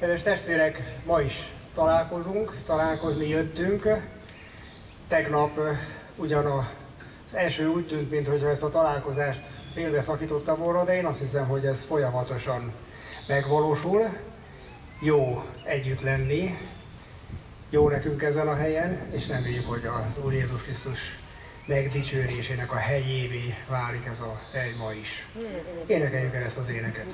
Kedves testvérek, ma is találkozni jöttünk. Tegnap ugyan az első úgy tűnt, mintha ezt a találkozást félbe szakította volna, de én azt hiszem, hogy ez folyamatosan megvalósul. Jó együtt lenni, jó nekünk ezen a helyen, és reméljük, hogy az Úr Jézus Krisztus megdicsőrésének a helyévé válik ez a hely ma is. Énekeljük el ezt az éneket.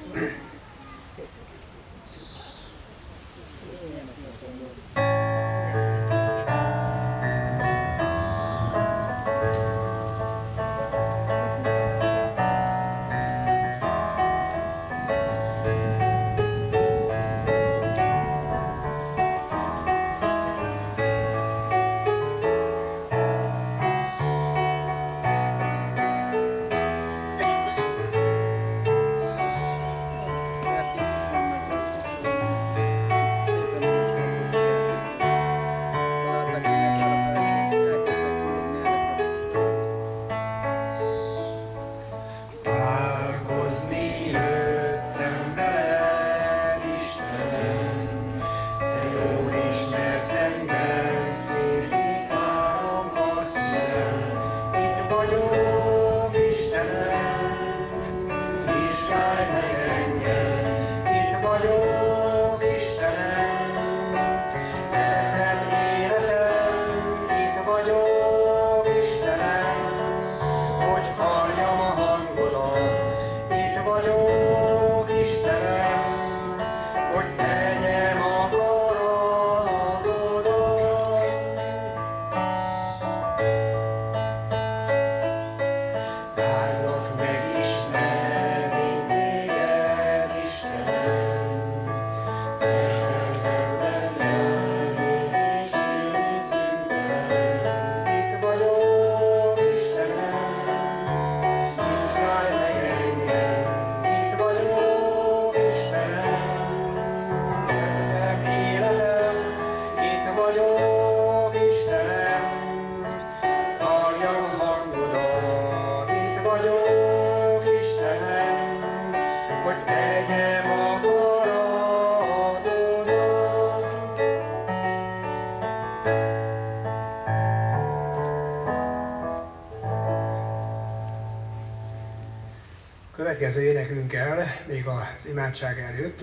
Következő énekünkkel, még az imádság előtt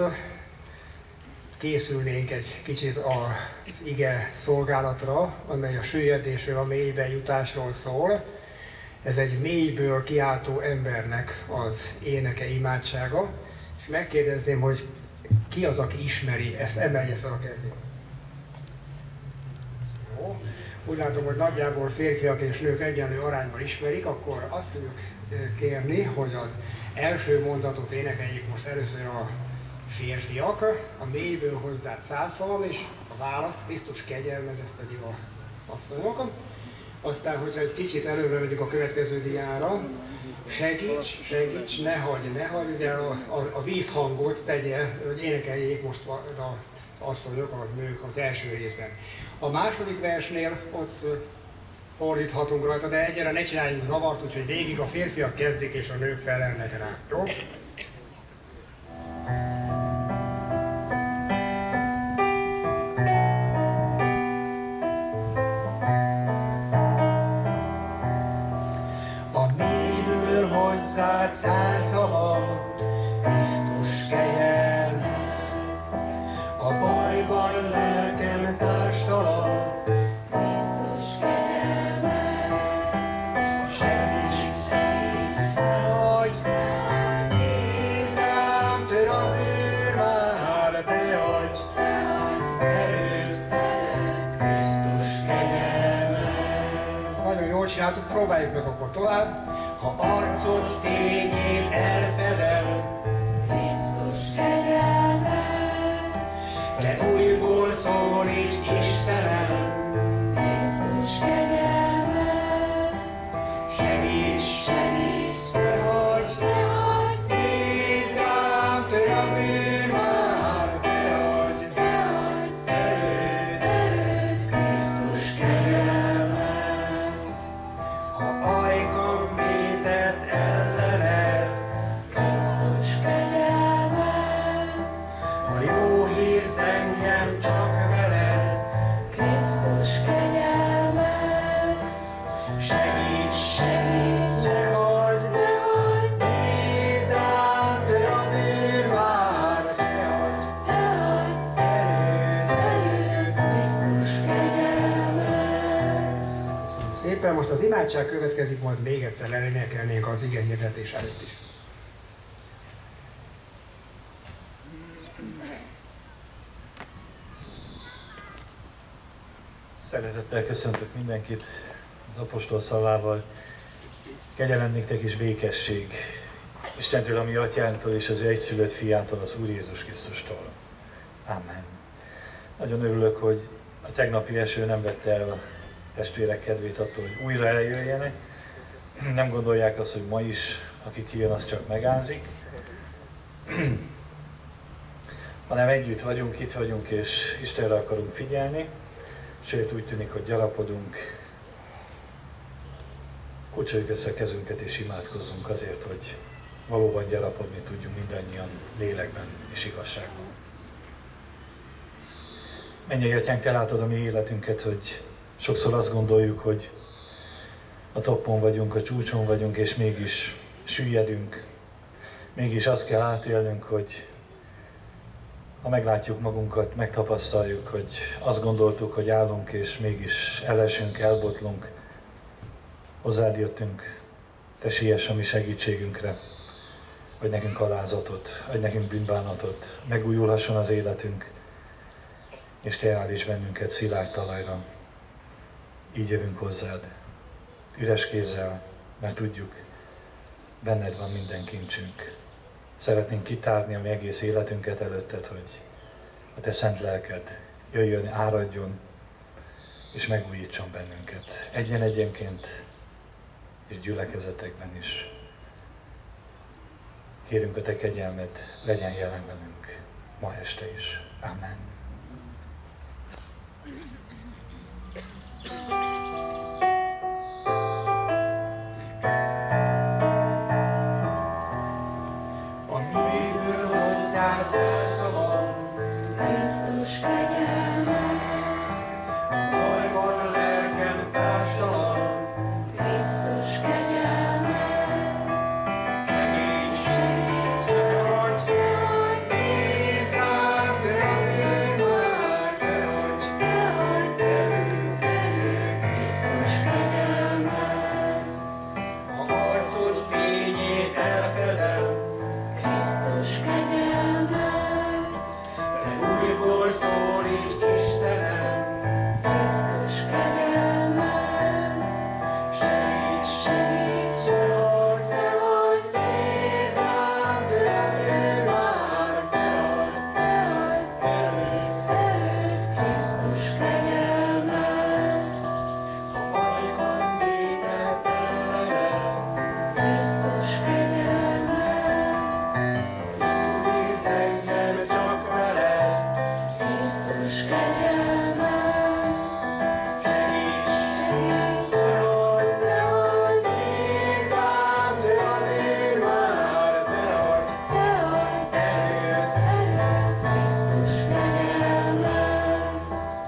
készülnénk egy kicsit az ige szolgálatra, amely a süllyedésről, a mélybe jutásról szól. Ez egy mélyből kiáltó embernek az éneke, imádsága, és megkérdezném, hogy ki az, aki ismeri, ezt emelje fel a kezét. Jó. Úgy látom, hogy nagyjából férfiak és nők egyenlő arányban ismerik, akkor azt fogjuk kérni, hogy az első mondatot énekeljék most először a férfiak, a mélyből hozzád szászolom, és a választ Krisztus kegyelmez, ezt pedig a asszonyok. Aztán, hogyha egy kicsit előre megyünk a következő diára, segíts, ne hagyj, ugye a vízhangot tegye, hogy énekeljék most az asszonyok, a nők az első részben. A második versnél ott fordíthatunk rajta, de egyre ne csináljunk zavart, úgyhogy végig a férfiak kezdik és a nők felelnek rá. Jó? A mélyből hozzád szászolom, Krisztus kegyelmez, a bajban lelkem társtalan, csináltuk, próbáljuk meg akkor tovább. Ha arcod fényét elfedem, Krisztus kegyelmez, de újból szólíts Istenem, Krisztus kegyelmez, segíts, ne hagyj, nézz rám, törj a bűn már, te adj erőd, Krisztus kegyelmez. Ha ajkam vétett ellened, Krisztus kegyelmez, a jó hír miután most az imádság következik, majd még egyszer elénekelnénk az ige hirdetés előtt is. Szeretettel köszöntök mindenkit az apostol szavával. Kegyelem néktek és békesség Istentől, a mi atyánktól és az ő egyszülött fiától, az Úr Jézus Krisztustól. Amen. Nagyon örülök, hogy a tegnapi eső nem vette el a testvérek kedvét attól, hogy újra eljöjjenek. Nem gondolják azt, hogy ma is, aki kijön, az csak megázik. Hanem együtt vagyunk, itt vagyunk, és Istenre akarunk figyelni. Sőt, úgy tűnik, hogy gyarapodunk. Kulcsoljuk össze a kezünket és imádkozzunk azért, hogy valóban gyarapodni tudjunk mindannyian lélekben és igazságban. Mennyei Atyánk, Te látod a mi életünket, hogy sokszor azt gondoljuk, hogy a toppon vagyunk, a csúcson vagyunk, és mégis süllyedünk. Mégis azt kell átélnünk, hogy ha meglátjuk magunkat, megtapasztaljuk, hogy azt gondoltuk, hogy állunk, és mégis elesünk, elbotlunk. Hozzád jöttünk, Te siess a mi segítségünkre, adj nekünk alázatot, adj nekünk bűnbánatot, megújulhasson az életünk, és Te állíts bennünket szilárd talajra. Így jövünk hozzád, üres kézzel, mert tudjuk, benned van minden kincsünk. Szeretnénk kitárni a mi egész életünket előtted, hogy a Te szent lelked jöjjön, áradjon, és megújítson bennünket. Egyen-egyenként és gyülekezetekben is. Kérünk a Te kegyelmed, legyen jelen velünk ma este is. Amen. Krisztus kegyelmez, Bajban lelkem társtalan, Krisztus kegyelmez, segíts, ne adj, nézzám, de már te adj, erőt, Krisztus kegyelmez, a arcod fényét elfedem, Krisztus kegyelmez, újból szólíts Istenem, Krisztus kegyelmez, segíts, ne adj, nézzám, de már te adj, erőt, Krisztus kegyelmez, a ajkam vétett ellenet, Krisztus kegyelmez, víz engem csak veled, Krisztus kegyelmez, segíts, ne adj, nézzám, de már te adj, te adj erőt, Krisztus kegyelmez.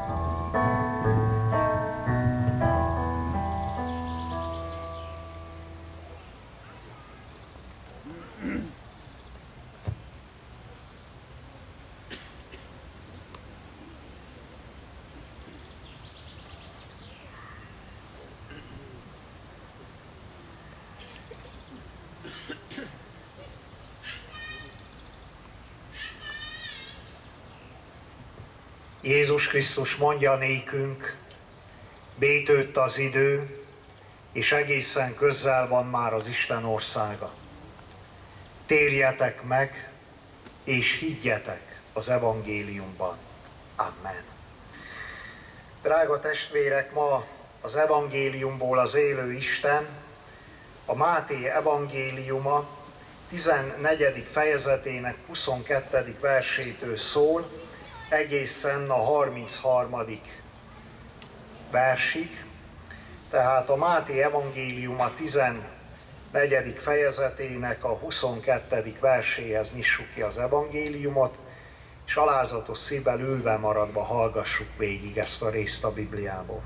Jézus Krisztus mondja nékünk, bétőtt az idő, és egészen közel van már az Isten országa. Térjetek meg, és higgyetek az evangéliumban. Amen. Drága testvérek, ma az evangéliumból az élő Isten, a Máté evangéliuma 14. fejezetének 22. versétől szól, egészen a 33. versig. Tehát a Máté evangéliuma 14. fejezetének a 22. verséhez nyissuk ki az evangéliumot, és alázatos szívvel ülve maradva hallgassuk végig ezt a részt a Bibliából.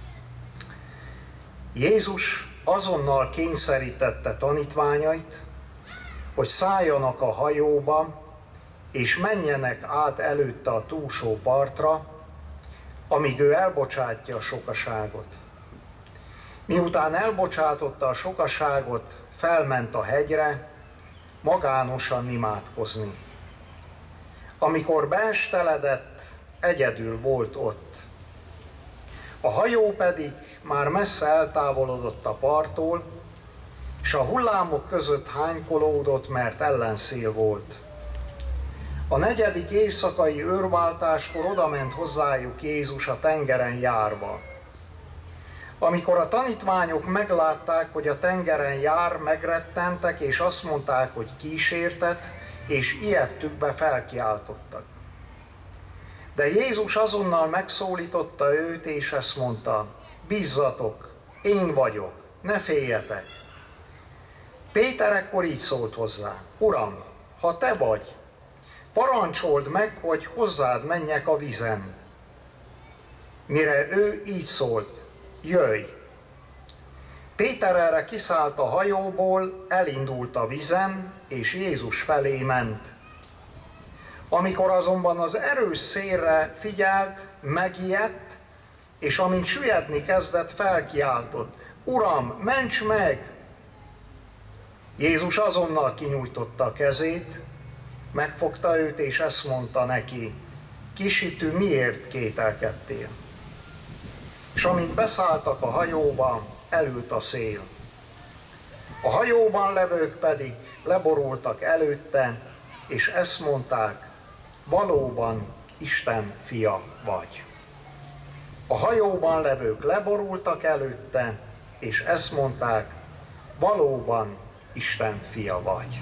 Jézus azonnal kényszerítette tanítványait, hogy szálljanak a hajóba, és menjenek át előtte a túlsó partra, amíg ő elbocsátja a sokaságot. Miután elbocsátotta a sokaságot, felment a hegyre, magánosan imádkozni. Amikor beesteledett, egyedül volt ott. A hajó pedig már messze eltávolodott a parttól, és a hullámok között hánykolódott, mert ellenszél volt. A 4. éjszakai őrváltáskor odament hozzájuk Jézus a tengeren járva. Amikor a tanítványok meglátták, hogy a tengeren jár, megrettentek, és azt mondták, hogy kísértet, és ijedtükbe felkiáltottak. De Jézus azonnal megszólította őt, és ezt mondta: bízzatok, én vagyok, ne féljetek. Péter ekkor így szólt hozzá: Uram, ha te vagy, parancsold meg, hogy hozzád menjek a vízen. Mire ő így szólt: jöjj! Péter erre kiszállt a hajóból, elindult a vízen, és Jézus felé ment. Amikor azonban az erős szélre figyelt, megijedt, és amint süllyedni kezdett, felkiáltott: Uram, ments meg! Jézus azonnal kinyújtotta a kezét, megfogta őt, és ezt mondta neki: kisitű, miért kételkedtél? És amint beszálltak a hajóba, elült a szél. A hajóban levők pedig leborultak előtte, és ezt mondták: valóban Isten fia vagy. A hajóban levők leborultak előtte, és ezt mondták: valóban Isten fia vagy.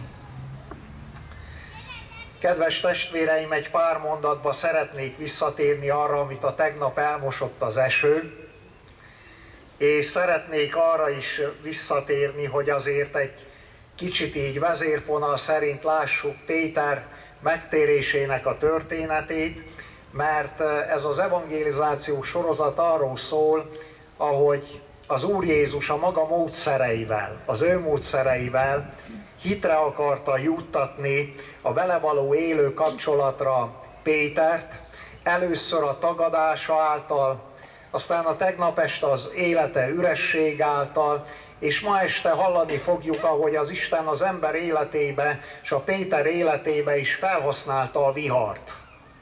Kedves testvéreim, egy pár mondatba szeretnék visszatérni arra, amit a tegnap elmosott az eső, és szeretnék arra is visszatérni, hogy azért egy kicsit így vezérfonal szerint lássuk Péter megtérésének a történetét, mert ez az evangelizáció sorozat arról szól, ahogy az Úr Jézus a maga módszereivel, az ő módszereivel hitre akarta juttatni a vele való élő kapcsolatra Pétert, először a tagadása által, aztán a tegnap este az élete üresség által, és ma este hallani fogjuk, ahogy az Isten az ember életébe és a Péter életébe is felhasználta a vihart.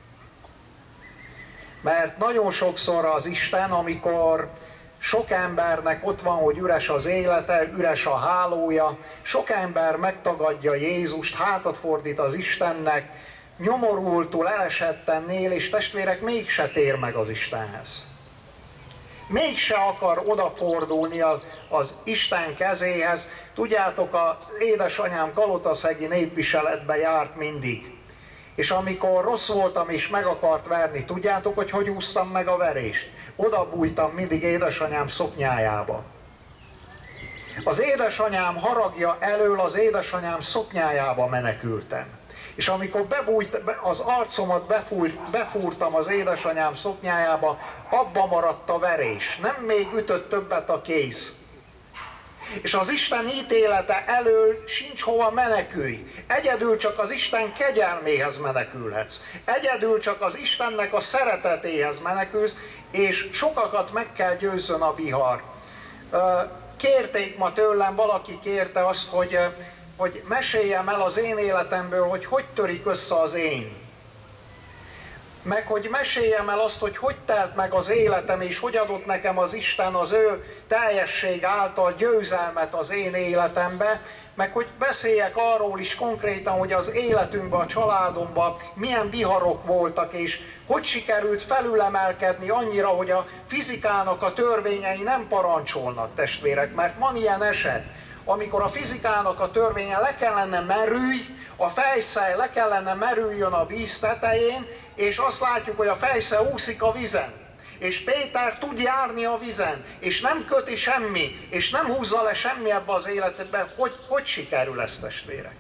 Mert nagyon sokszor az Isten, amikor sok embernek ott van, hogy üres az élete, üres a hálója, sok ember megtagadja Jézust, hátat fordít az Istennek, nyomorultul, elesetten él, és testvérek, mégse tér meg az Istenhez. Mégse akar odafordulni az Isten kezéhez. Tudjátok, az édesanyám kalotaszegi népviseletbe járt mindig. És amikor rossz voltam és meg akart verni, tudjátok, hogy úsztam meg a verést? Oda bújtam mindig édesanyám szoknyájába. Az édesanyám haragja elől az édesanyám szoknyájába menekültem. És amikor az arcomat befúrtam az édesanyám szoknyájába, abba maradt a verés. Nem még ütött többet a kéz. És az Isten ítélete elől sincs hova menekülj. Egyedül csak az Isten kegyelméhez menekülhetsz. Egyedül csak az Istennek a szeretetéhez menekülsz, és sokakat meg kell győzzön a vihar. Kérték ma tőlem, valaki kérte azt, hogy meséljem el az én életemből, hogy törik össze az én. Meg hogy meséljem el azt, hogy telt meg az életem, és hogy adott nekem az Isten az ő teljesség által győzelmet az én életembe, meg hogy beszéljek arról is konkrétan, hogy az életünkben, a családomban milyen viharok voltak, és hogy sikerült felülemelkedni annyira, hogy a fizikának a törvényei nem parancsolnak, testvérek, mert van ilyen eset, amikor a fizikának a törvénye le kellene merülj, a fejszel le kellene merüljön a víz tetején, és azt látjuk, hogy a fejsze úszik a vízen. És Péter tud járni a vízen, és nem köti semmi, és nem húzza le semmi ebbe az életedbe. Hogy sikerül ez, testvérek?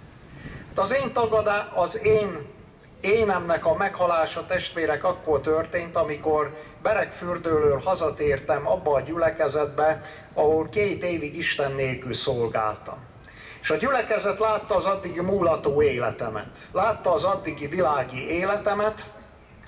Az én énemnek a meghalása, testvérek, akkor történt, amikor Beregfürdőről hazatértem abba a gyülekezetbe, ahol 2 évig Isten nélkül szolgáltam. És a gyülekezet látta az addigi múlató életemet, látta az addigi világi életemet,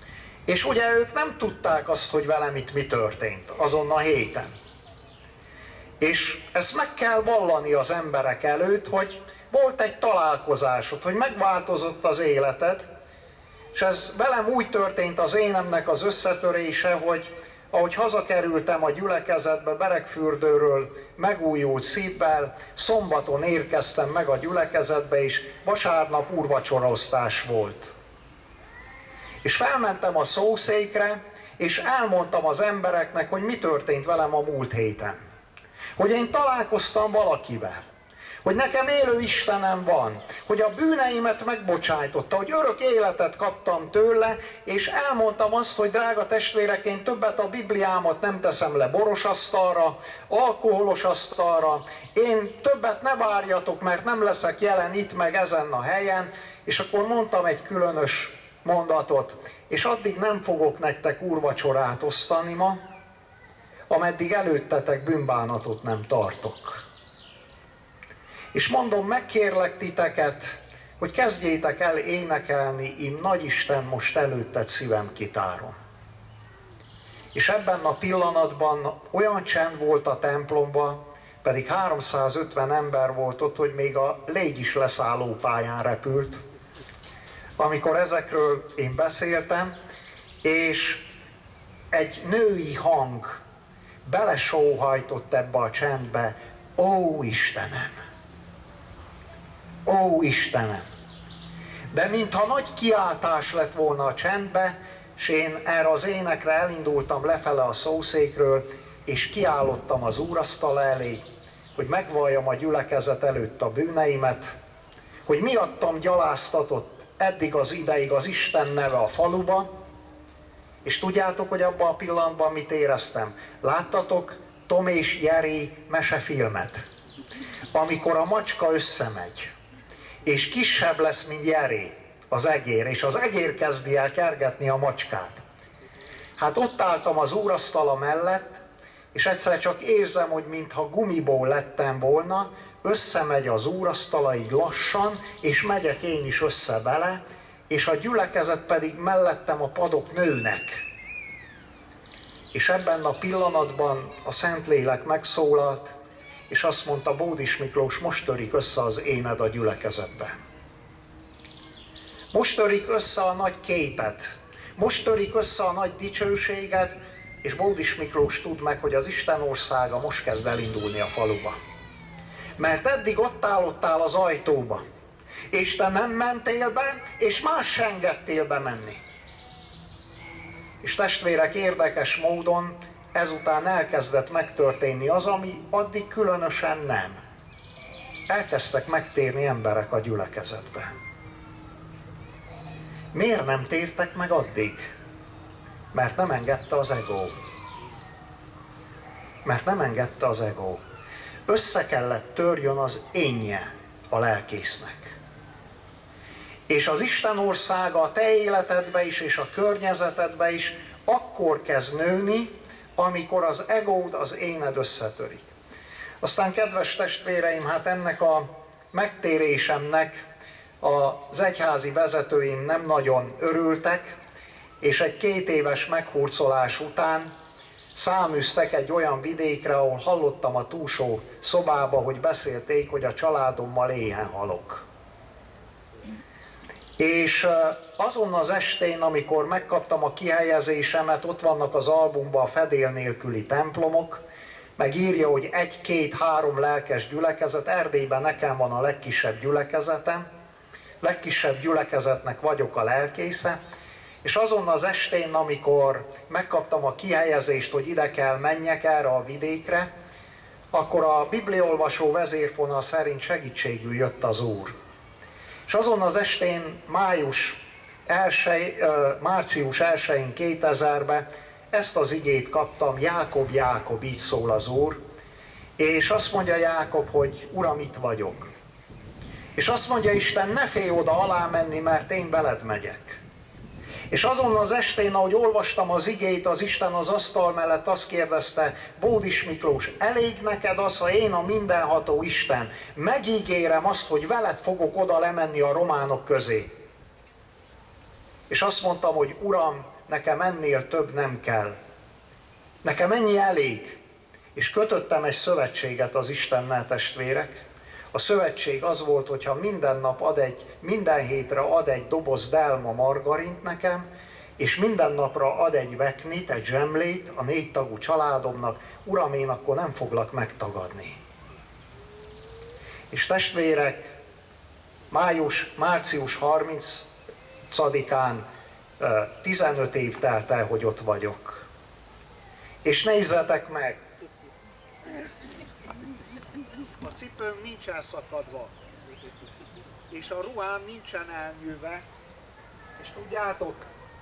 és ugye ők nem tudták azt, hogy velem itt mi történt azon a héten. És ezt meg kell vallani az emberek előtt, hogy volt egy találkozásod, hogy megváltozott az életed, és ez velem úgy történt az énemnek az összetörése, hogy ahogy hazakerültem a gyülekezetbe Beregfürdőről megújult szívvel, szombaton érkeztem meg a gyülekezetbe, és vasárnap úrvacsoraosztás volt. És felmentem a szószékre, és elmondtam az embereknek, hogy mi történt velem a múlt héten. Hogy én találkoztam valakivel, hogy nekem élő Istenem van, hogy a bűneimet megbocsájtotta, hogy örök életet kaptam tőle, és elmondtam azt, hogy drága testvérek, én többet a Bibliámat nem teszem le boros asztalra, alkoholos asztalra, én többet ne várjatok, mert nem leszek jelen itt meg ezen a helyen, és akkor mondtam egy különös mondatot, és addig nem fogok nektek úrvacsorát osztani ma, ameddig előttetek bűnbánatot nem tartok. És mondom, megkérlek titeket, hogy kezdjétek el énekelni, Im Nagyisten, most előtted szívem kitárom. És ebben a pillanatban olyan csend volt a templomban, pedig 350 ember volt ott, hogy még a légy is leszállópályán repült, amikor ezekről én beszéltem, és egy női hang belesóhajtott ebbe a csendbe, ó Istenem! Ó Istenem! De mintha nagy kiáltás lett volna a csendbe, és én erre az énekre elindultam lefele a szószékről, és kiállottam az úrasztala elé, hogy megvalljam a gyülekezet előtt a bűneimet, hogy miattam gyaláztatott eddig az ideig az Isten neve a faluba, és tudjátok, hogy abban a pillanatban mit éreztem? Láttatok Tom és Jerry mesefilmet? Amikor a macska összemegy, és kisebb lesz, mint Jerry, az egér, és az egér kezdi el kergetni a macskát. Hát ott álltam az úrasztala mellett, és egyszer csak érzem, hogy mintha gumiból lettem volna, összemegy az úrasztala így lassan, és megyek én is össze vele, és a gyülekezet pedig mellettem a padok nőnek. És ebben a pillanatban a Szentlélek megszólalt, és azt mondta, Bódis Miklós, most törik össze az éned a gyülekezetbe. Most törik össze a nagy képet, most törik össze a nagy dicsőséget, és Bódis Miklós tudd meg, hogy az Isten országa most kezd elindulni a faluba. Mert eddig ott állottál az ajtóba, és te nem mentél be, és más se engedtél bemenni. És testvérek, érdekes módon ezután elkezdett megtörténni az, ami addig különösen nem. Elkezdtek megtérni emberek a gyülekezetbe. Miért nem tértek meg addig? Mert nem engedte az ego. Mert nem engedte az ego. Össze kellett törjön az énje a lelkésznek. És az Isten országa a te életedbe is, és a környezetedbe is akkor kezd nőni, amikor az egód, az éned összetörik. Aztán, kedves testvéreim, hát ennek a megtérésemnek az egyházi vezetőim nem nagyon örültek, és egy 2 éves meghurcolás után száműztek egy olyan vidékre, ahol hallottam a túlsó szobába, hogy beszélték, hogy a családommal éhen halok. És azon az estén, amikor megkaptam a kihelyezésemet, ott vannak az albumban a fedél nélküli templomok, meg írja, hogy 1, 2, 3 lelkes gyülekezet, Erdélyben nekem van a legkisebb gyülekezetem, legkisebb gyülekezetnek vagyok a lelkésze, és azon az estén, amikor megkaptam a kihelyezést, hogy ide kell menjek erre a vidékre, akkor a bibliaolvasó vezérfonal szerint segítségül jött az Úr. És azon az estén március 1-én 2000-ben ezt az igét kaptam, Jákob, Jákob, így szól az Úr, és azt mondja Jákob, hogy Uram, itt vagyok. És azt mondja Isten, ne félj oda alá menni, mert én veled megyek. És azon az estén, ahogy olvastam az igét, az Isten az asztal mellett azt kérdezte, Bódis Miklós, elég neked az, ha én a mindenható Isten megígérem azt, hogy veled fogok oda lemenni a románok közé. És azt mondtam, hogy Uram, nekem ennél több nem kell. Nekem ennyi elég. és kötöttem egy szövetséget az Istennel, testvérek. A szövetség az volt, hogyha minden hétre ad egy doboz delma margarint nekem, és minden napra ad egy veknit, egy zsemlét a 4 tagú családomnak, Uram, én akkor nem foglak megtagadni. És testvérek, március 30-án 15 év telt el, hogy ott vagyok. És nézzetek meg! A cipőm nincs elszakadva, és a ruhám nincsen elnyűve, és tudjátok,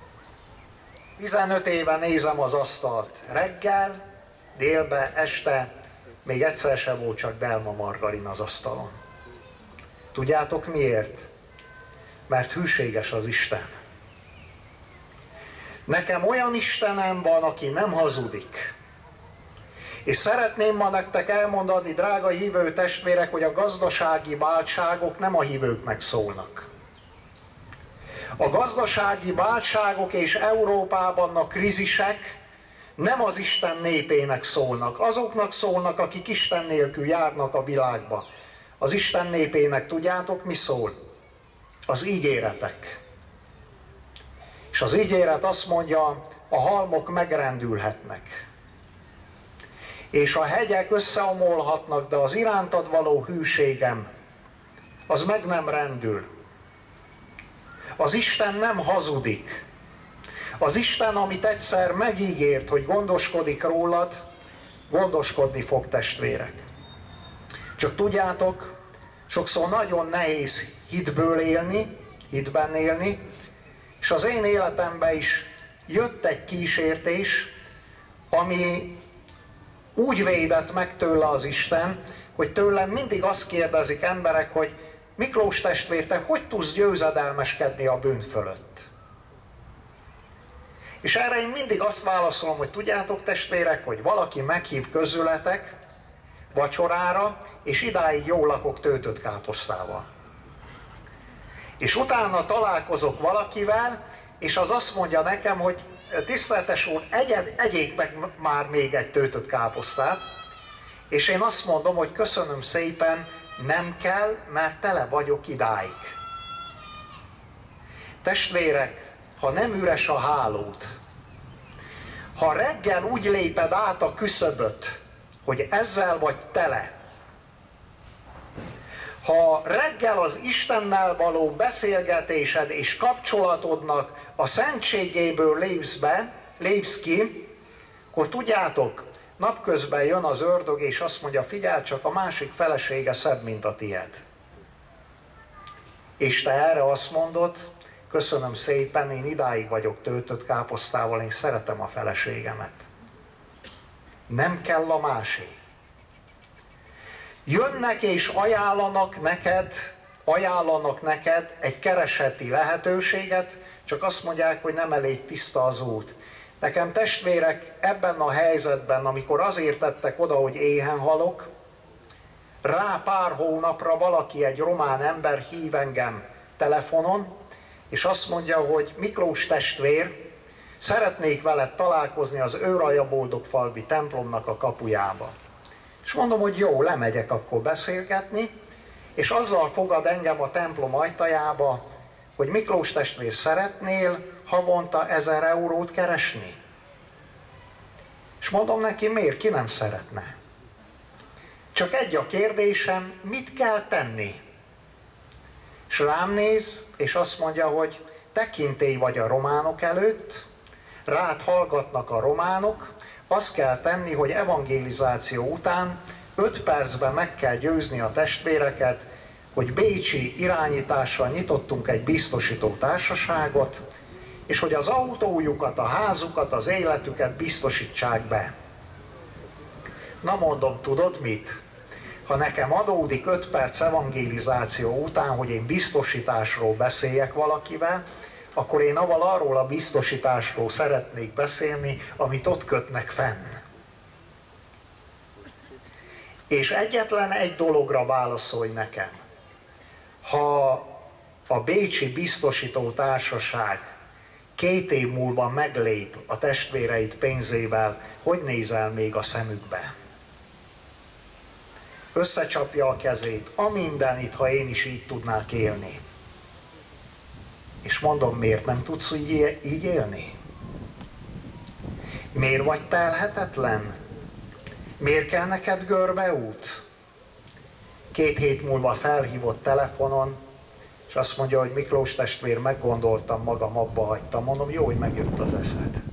15 éve nézem az asztalt. Reggel, délbe, este, még egyszer sem volt csak delma margarin az asztalon. Tudjátok miért? Mert hűséges az Isten. Nekem olyan Istenem van, aki nem hazudik. És szeretném ma nektek elmondani, drága hívő testvérek, hogy a gazdasági váltságok nem a hívőknek szólnak. A gazdasági váltságok és Európában a krízisek nem az Isten népének szólnak. Azoknak szólnak, akik Isten nélkül járnak a világba. Az Isten népének tudjátok, mi szól? Az ígéretek. És az ígéret azt mondja, a halmok megrendülhetnek. És a hegyek összeomolhatnak, de az irántad való hűségem, az meg nem rendül. Az Isten nem hazudik. Az Isten, amit egyszer megígért, hogy gondoskodik rólad, gondoskodni fog, testvérek. Csak tudjátok, sokszor nagyon nehéz hitben élni, és az én életemben is jött egy kísértés, ami úgy védett meg tőle az Isten, hogy tőlem mindig azt kérdezik emberek, hogy Miklós testvér, te hogy tudsz győzedelmeskedni a bűn fölött? És erre én mindig azt válaszolom, hogy tudjátok, testvérek, hogy valaki meghív közületek vacsorára, és idáig jól lakok töltött káposztával. És utána találkozok valakivel, és az azt mondja nekem, hogy tiszteletes úr, egyék meg már még egy töltött káposztát, és én azt mondom, hogy köszönöm szépen, nem kell, mert tele vagyok idáig. Testvérek, ha nem üres a hálót, ha reggel úgy léped át a küszöböt, hogy ezzel vagy tele, ha reggel az Istennel való beszélgetésed és kapcsolatodnak a szentségéből lépsz ki, akkor tudjátok, napközben jön az ördög és azt mondja, figyelj csak, a másik felesége szebb, mint a tied. És te erre azt mondod, köszönöm szépen, én idáig vagyok töltött káposztával, én szeretem a feleségemet. Nem kell a másik. Jönnek és ajánlanak neked egy kereseti lehetőséget, csak azt mondják, hogy nem elég tiszta az út. Nekem testvérek, ebben a helyzetben, amikor azért tettek oda, hogy éhen halok, rá pár hónapra valaki, egy román ember hív engem telefonon, és azt mondja, hogy Miklós testvér, szeretnék veled találkozni az Őraja-Boldogfalvi templomnak a kapujába. És mondom, hogy jó, lemegyek akkor beszélgetni, és azzal fogad engem a templom ajtajába, hogy Miklós testvér, szeretnél havonta 1000 eurót keresni? És mondom neki, miért, ki nem szeretne? Csak egy a kérdésem, mit kell tenni? És rám néz, és azt mondja, hogy tekintély vagy a románok előtt, rád hallgatnak a románok, azt kell tenni, hogy evangelizáció után 5 percben meg kell győzni a testvéreket, hogy bécsi irányítással nyitottunk egy biztosító társaságot, és hogy az autójukat, a házukat, az életüket biztosítsák be. Na mondom, tudod mit? Ha nekem adódik 5 perc evangelizáció után, hogy én biztosításról beszéljek valakivel, akkor én arról a biztosításról szeretnék beszélni, amit ott kötnek fenn. És egyetlen egy dologra válaszolj nekem. Ha a bécsi biztosító társaság 2 év múlva meglép a testvéreit pénzével, hogy nézel még a szemükbe? összecsapja a kezét, a mindenit, ha én is így tudnák élni. És mondom, miért nem tudsz így élni? Miért vagy telhetetlen? Miért kell neked görbeút? 2 hét múlva felhívott telefonon, és azt mondja, hogy Miklós testvér, meggondoltam magam, abba hagytam. Mondom, jó, hogy megjött az eszed.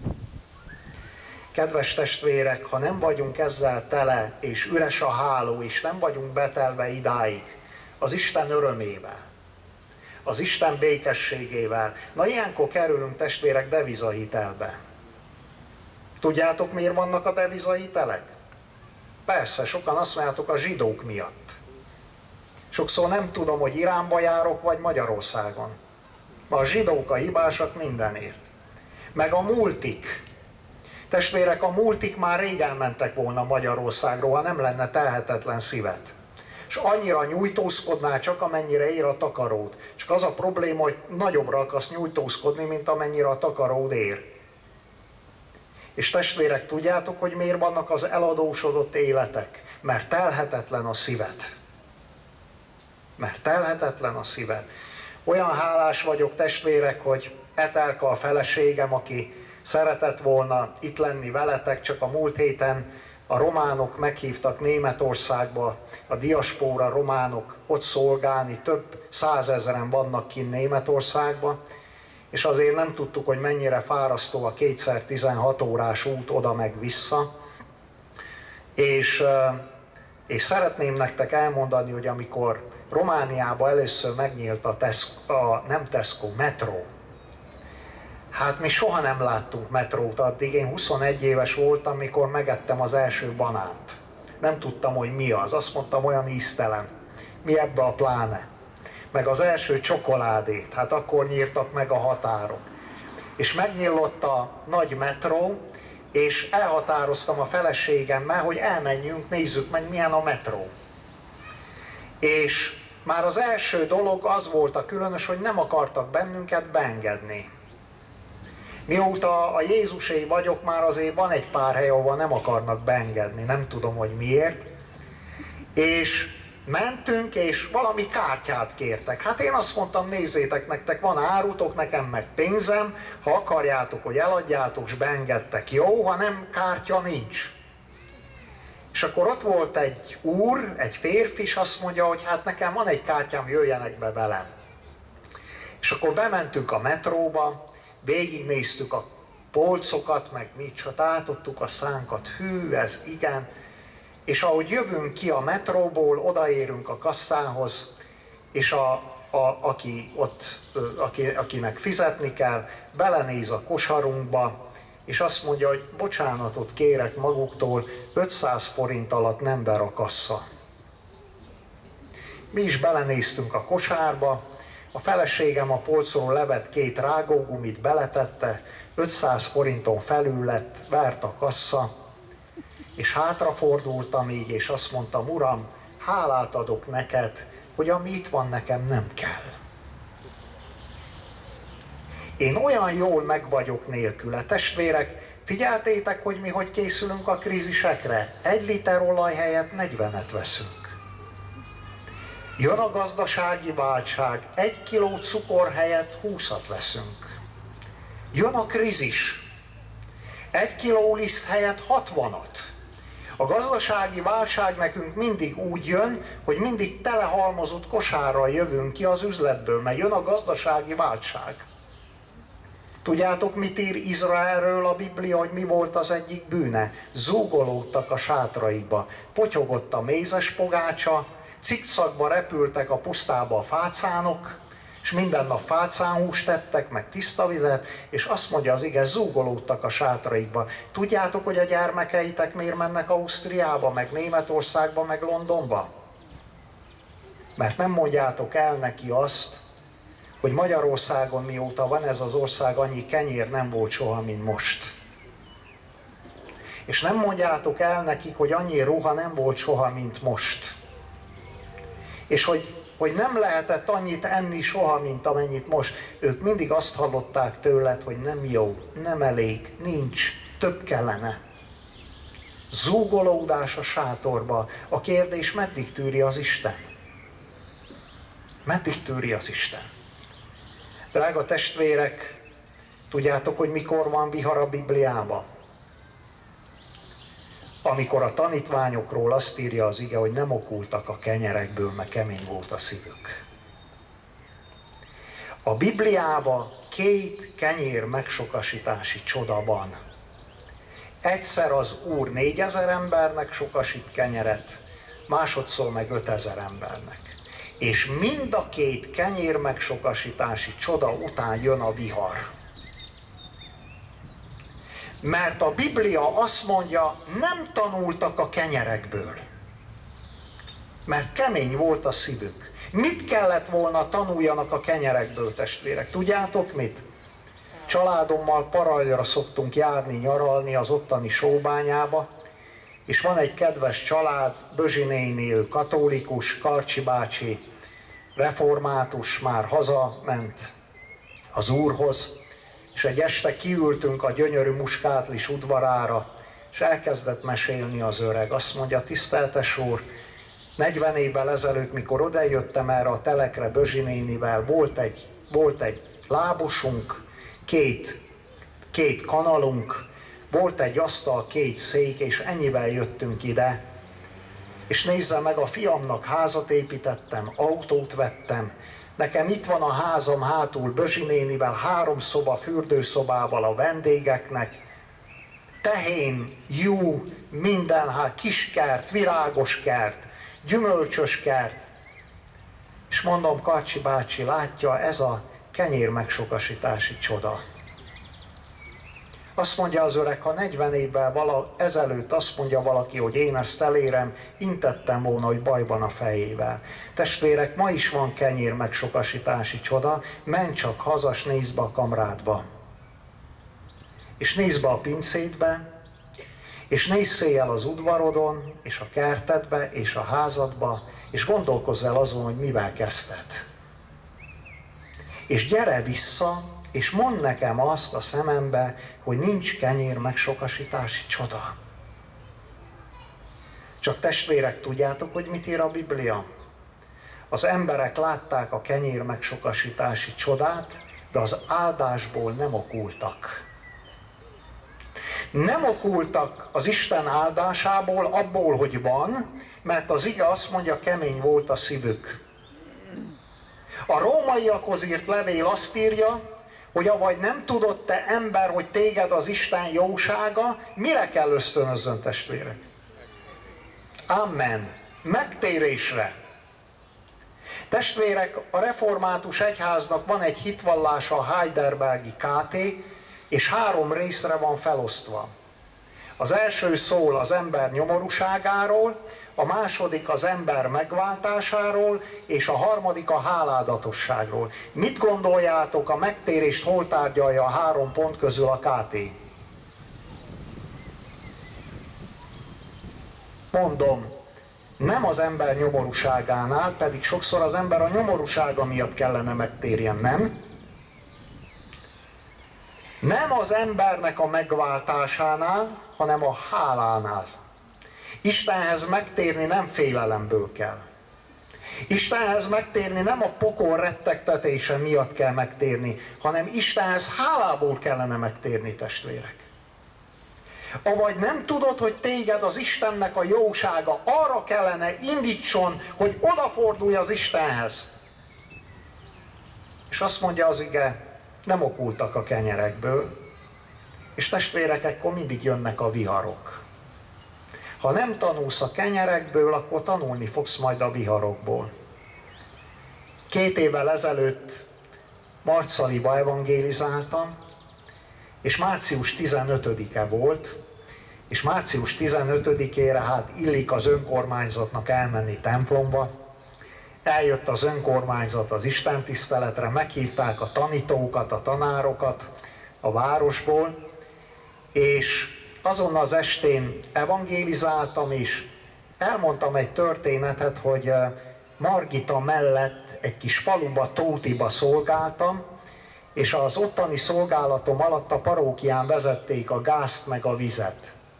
Kedves testvérek, ha nem vagyunk ezzel tele, és üres a háló, és nem vagyunk betelve idáig, az Isten örömével, az Isten békességével, na ilyenkor kerülünk, testvérek, devizahitelbe. Tudjátok, miért vannak a devizahitelek? Persze, sokan azt mondjátok, a zsidók miatt. Sokszor nem tudom, hogy Iránba járok, vagy Magyarországon. A zsidók a hibásak mindenért. Meg a multik. Testvérek, a multik már rég elmentek volna Magyarországról, ha nem lenne telhetetlen szívet. És annyira nyújtózkodnál csak, amennyire ér a takaród. Csak az a probléma, hogy nagyobbra akarsz nyújtózkodni, mint amennyire a takaród ér. És testvérek, tudjátok, hogy miért vannak az eladósodott életek? Mert telhetetlen a szíved. Mert telhetetlen a szíved. Olyan hálás vagyok, testvérek, hogy Etelka a feleségem, aki szeretett volna itt lenni veletek, csak a múlt héten a románok meghívtak Németországba, a diaspóra románok ott szolgálni, több 100 000-en vannak kint Németországban, és azért nem tudtuk, hogy mennyire fárasztó a 2x16 órás út oda meg vissza. És szeretném nektek elmondani, hogy amikor Romániában először megnyílt nem Tesco, metró. Hát mi soha nem láttunk metrót addig, én 21 éves voltam, mikor megettem az első banánt. Nem tudtam, hogy mi az, azt mondtam, olyan íztelen. Mi ebbe a pláne? Meg az első csokoládét, hát akkor nyírtak meg a határok. És megnyílott a nagy metró, és elhatároztam a feleségemmel, hogy elmenjünk, nézzük meg, milyen a metró. És már az első dolog az volt a különös, hogy nem akartak bennünket beengedni. Mióta a Jézusé vagyok, már azért van egy pár hely, ahol nem akarnak beengedni, nem tudom, hogy miért. És mentünk, és valami kártyát kértek. Hát én azt mondtam, nézzétek, nektek van árutok, nekem meg pénzem, ha akarjátok, hogy eladjátok, és beengedtek, jó, ha nem, kártya nincs. És akkor ott volt egy úr, egy férfi, és azt mondja, hogy hát nekem van egy kártyám, jöjjenek be velem. És akkor bementünk a metróba, végignéztük a polcokat, meg mi csatáltottuk a szánkat, hű, ez igen. És ahogy jövünk ki a metróból, odaérünk a kasszához, és akinek fizetni kell, belenéz a kosarunkba, és azt mondja, hogy bocsánatot kérek maguktól, 500 forint alatt nem ber a kassa. Mi is belenéztünk a kosárba, a feleségem a polcról levett 2 rágógumit, beletette, 500 forinton felül lett, vert a kassa, és hátrafordultam így, és azt mondtam, Uram, hálát adok neked, hogy ami itt van nekem nem kell. Én olyan jól meg vagyok nélküle. Testvérek, figyeltétek, hogy mi hogy készülünk a krízisekre? 1 liter olaj helyett 40-et veszünk. Jön a gazdasági váltság, 1 kiló cukor helyett 20-at veszünk. Jön a krízis, 1 kiló liszt helyett 60-at. A gazdasági válság nekünk mindig úgy jön, hogy mindig telehalmozott kosárral jövünk ki az üzletből, mert jön a gazdasági válság. Tudjátok, mit ír Izraelről a Biblia, hogy mi volt az egyik bűne? Zúgolódtak a sátraikba, potyogott a mézes pogácsa, cikcakba repültek a pusztába a fácánok, és minden nap fácánhúst tettek, meg tiszta vizet, és azt mondja az ige, zúgolódtak a sátraikba. Tudjátok, hogy a gyermekeitek miért mennek Ausztriába, meg Németországba, meg Londonba? Mert nem mondjátok el neki azt, hogy Magyarországon mióta van ez az ország, annyi kenyér nem volt soha, mint most. És nem mondjátok el nekik, hogy annyi ruha nem volt soha, mint most. És hogy nem lehetett annyit enni soha, mint amennyit most. Ők mindig azt hallották tőled, hogy nem jó, nem elég, nincs, több kellene. zúgolódás a sátorba. A kérdés, meddig tűri az Isten? Meddig tűri az Isten? Drága testvérek, tudjátok, hogy mikor van vihar a Bibliában? Amikor a tanítványokról azt írja az ige, hogy nem okultak a kenyerekből, mert kemény volt a szívük. A Bibliában 2 kenyér megsokasítási csoda van. Egyszer az Úr 4000 embernek sokasít kenyeret, másodszor meg 5000 embernek. És mind a 2 kenyér megsokasítási csoda után jön a vihar. Mert a Biblia azt mondja, nem tanultak a kenyerekből. Mert kemény volt a szívük. Mit kellett volna tanuljanak a kenyerekből, testvérek? Tudjátok mit? Családommal Paraljra szoktunk járni, nyaralni az ottani Sóbányába, és van egy kedves család, Bözsi néni, ő katolikus, Karcsi bácsi, református, már hazament az Úrhoz, és egy este kiültünk a gyönyörű Muskátlis udvarára, és elkezdett mesélni az öreg. Azt mondja, tiszteltes úr, 40 évvel ezelőtt, mikor odajöttem erre a telekre Bözsi nénivel, volt egy lábosunk, két kanalunk, volt egy asztal, 2 szék, és ennyivel jöttünk ide. És nézze meg, a fiamnak házat építettem, autót vettem, nekem itt van a házam hátul Bözsi nénivel, 3 szoba, fürdőszobával a vendégeknek, tehén, jú, minden, kiskert, virágos kert, gyümölcsös kert. És mondom, Karcsi bácsi, látja, ez a kenyér megsokasítási csoda. Azt mondja az öreg, ha 40 évvel ezelőtt azt mondja valaki, hogy én ezt elérem, intettem volna, hogy bajban a fejével. Testvérek, ma is van kenyér megsokasítási csoda, menj csak haza, s nézd be a kamrádba. És nézd be a pincédbe, és nézz széjjel az udvarodon, és a kertedbe, és a házadba, és gondolkozz el azon, hogy mivel kezdted. És gyere vissza, és mondd nekem azt a szemembe, hogy nincs kenyér megsokasítási csoda. Csak testvérek, tudjátok, hogy mit ír a Biblia? Az emberek látták a kenyér megsokasítási csodát, de az áldásból nem okultak. Nem okultak az Isten áldásából, abból, hogy van, mert az ige azt mondja, kemény volt a szívük. A rómaiakhoz írt levél azt írja, hogy avagy nem tudod te ember, hogy téged az Isten jósága, mire kell ösztönözzön, testvérek? Amen. Megtérésre. Testvérek, a református egyháznak van egy hitvallása, a Heidelbergi KT, és 3 részre van felosztva. Az első szól az ember nyomorúságáról, a második az ember megváltásáról, és a harmadik a háládatosságról. Mit gondoljátok, a megtérést hol tárgyalja a 3 pont közül a KT? Mondom, nem az ember nyomorúságánál, pedig sokszor az ember a nyomorúsága miatt kellene megtérjen, nem? Nem az embernek a megváltásánál, hanem a hálánál. Istenhez megtérni nem félelemből kell. Istenhez megtérni nem a pokol rettegtetése miatt kell megtérni, hanem Istenhez hálából kellene megtérni, testvérek. Avagy nem tudod, hogy téged az Istennek a jósága arra kellene indítson, hogy odafordulj az Istenhez. És azt mondja az ige, nem okultak a kenyerekből, és testvérek, ekkor mindig jönnek a viharok. Ha nem tanulsz a kenyerekből, akkor tanulni fogsz majd a viharokból. 2 évvel ezelőtt Marcaliba evangélizáltam, és március 15-e volt, és március 15-ére hát illik az önkormányzatnak elmenni templomba. Eljött az önkormányzat az istentiszteletre, meghívták a tanítókat, a tanárokat a városból, és azon az estén evangélizáltam, és elmondtam egy történetet, hogy Margita mellett egy kis faluba, Tótiba szolgáltam, és az ottani szolgálatom alatt a parókián vezették a gázt meg a vizet.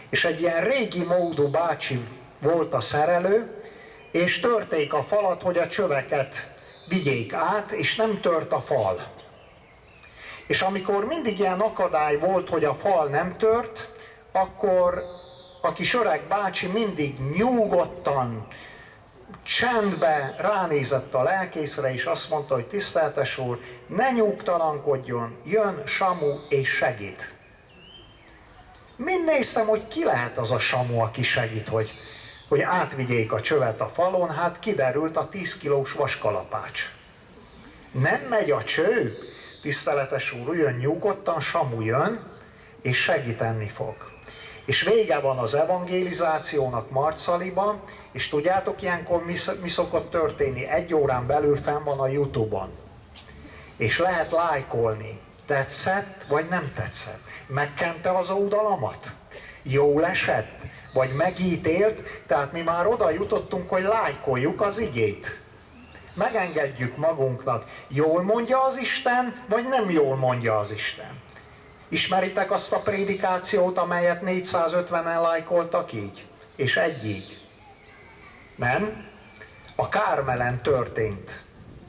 és egy ilyen régi módú bácsi volt a szerelő, és törték a falat, hogy a csöveket vigyék át, és nem tört a fal. És amikor mindig ilyen akadály volt, hogy a fal nem tört, akkor a kis öreg bácsi mindig nyugodtan, csendbe ránézett a lelkészre, és azt mondta, hogy tiszteltes úr, ne nyugtalankodjon, jön Samu és segít. Mind néztem, hogy ki lehet az a Samu, aki segít, hogy átvigyék a csövet a falon, hát kiderült a 10 kilós vaskalapács. Nem megy a cső? Tiszteletes úr, jön nyugodtan, Samu jön, és segíteni fog. És vége van az evangelizációnak Marcaliban, és tudjátok, ilyenkor mi szokott történni? 1 órán belül fenn van a YouTube-on. És lehet lájkolni. Tetszett, vagy nem tetszett? Megkente az ódalamat? Jól esett? Vagy megítélt? Tehát mi már oda jutottunk, hogy lájkoljuk az igét. Megengedjük magunknak. Jól mondja az Isten, vagy nem jól mondja az Isten? Ismeritek azt a prédikációt, amelyet 450-en lájkoltak így? És egy így? Nem? A Kármelen történt.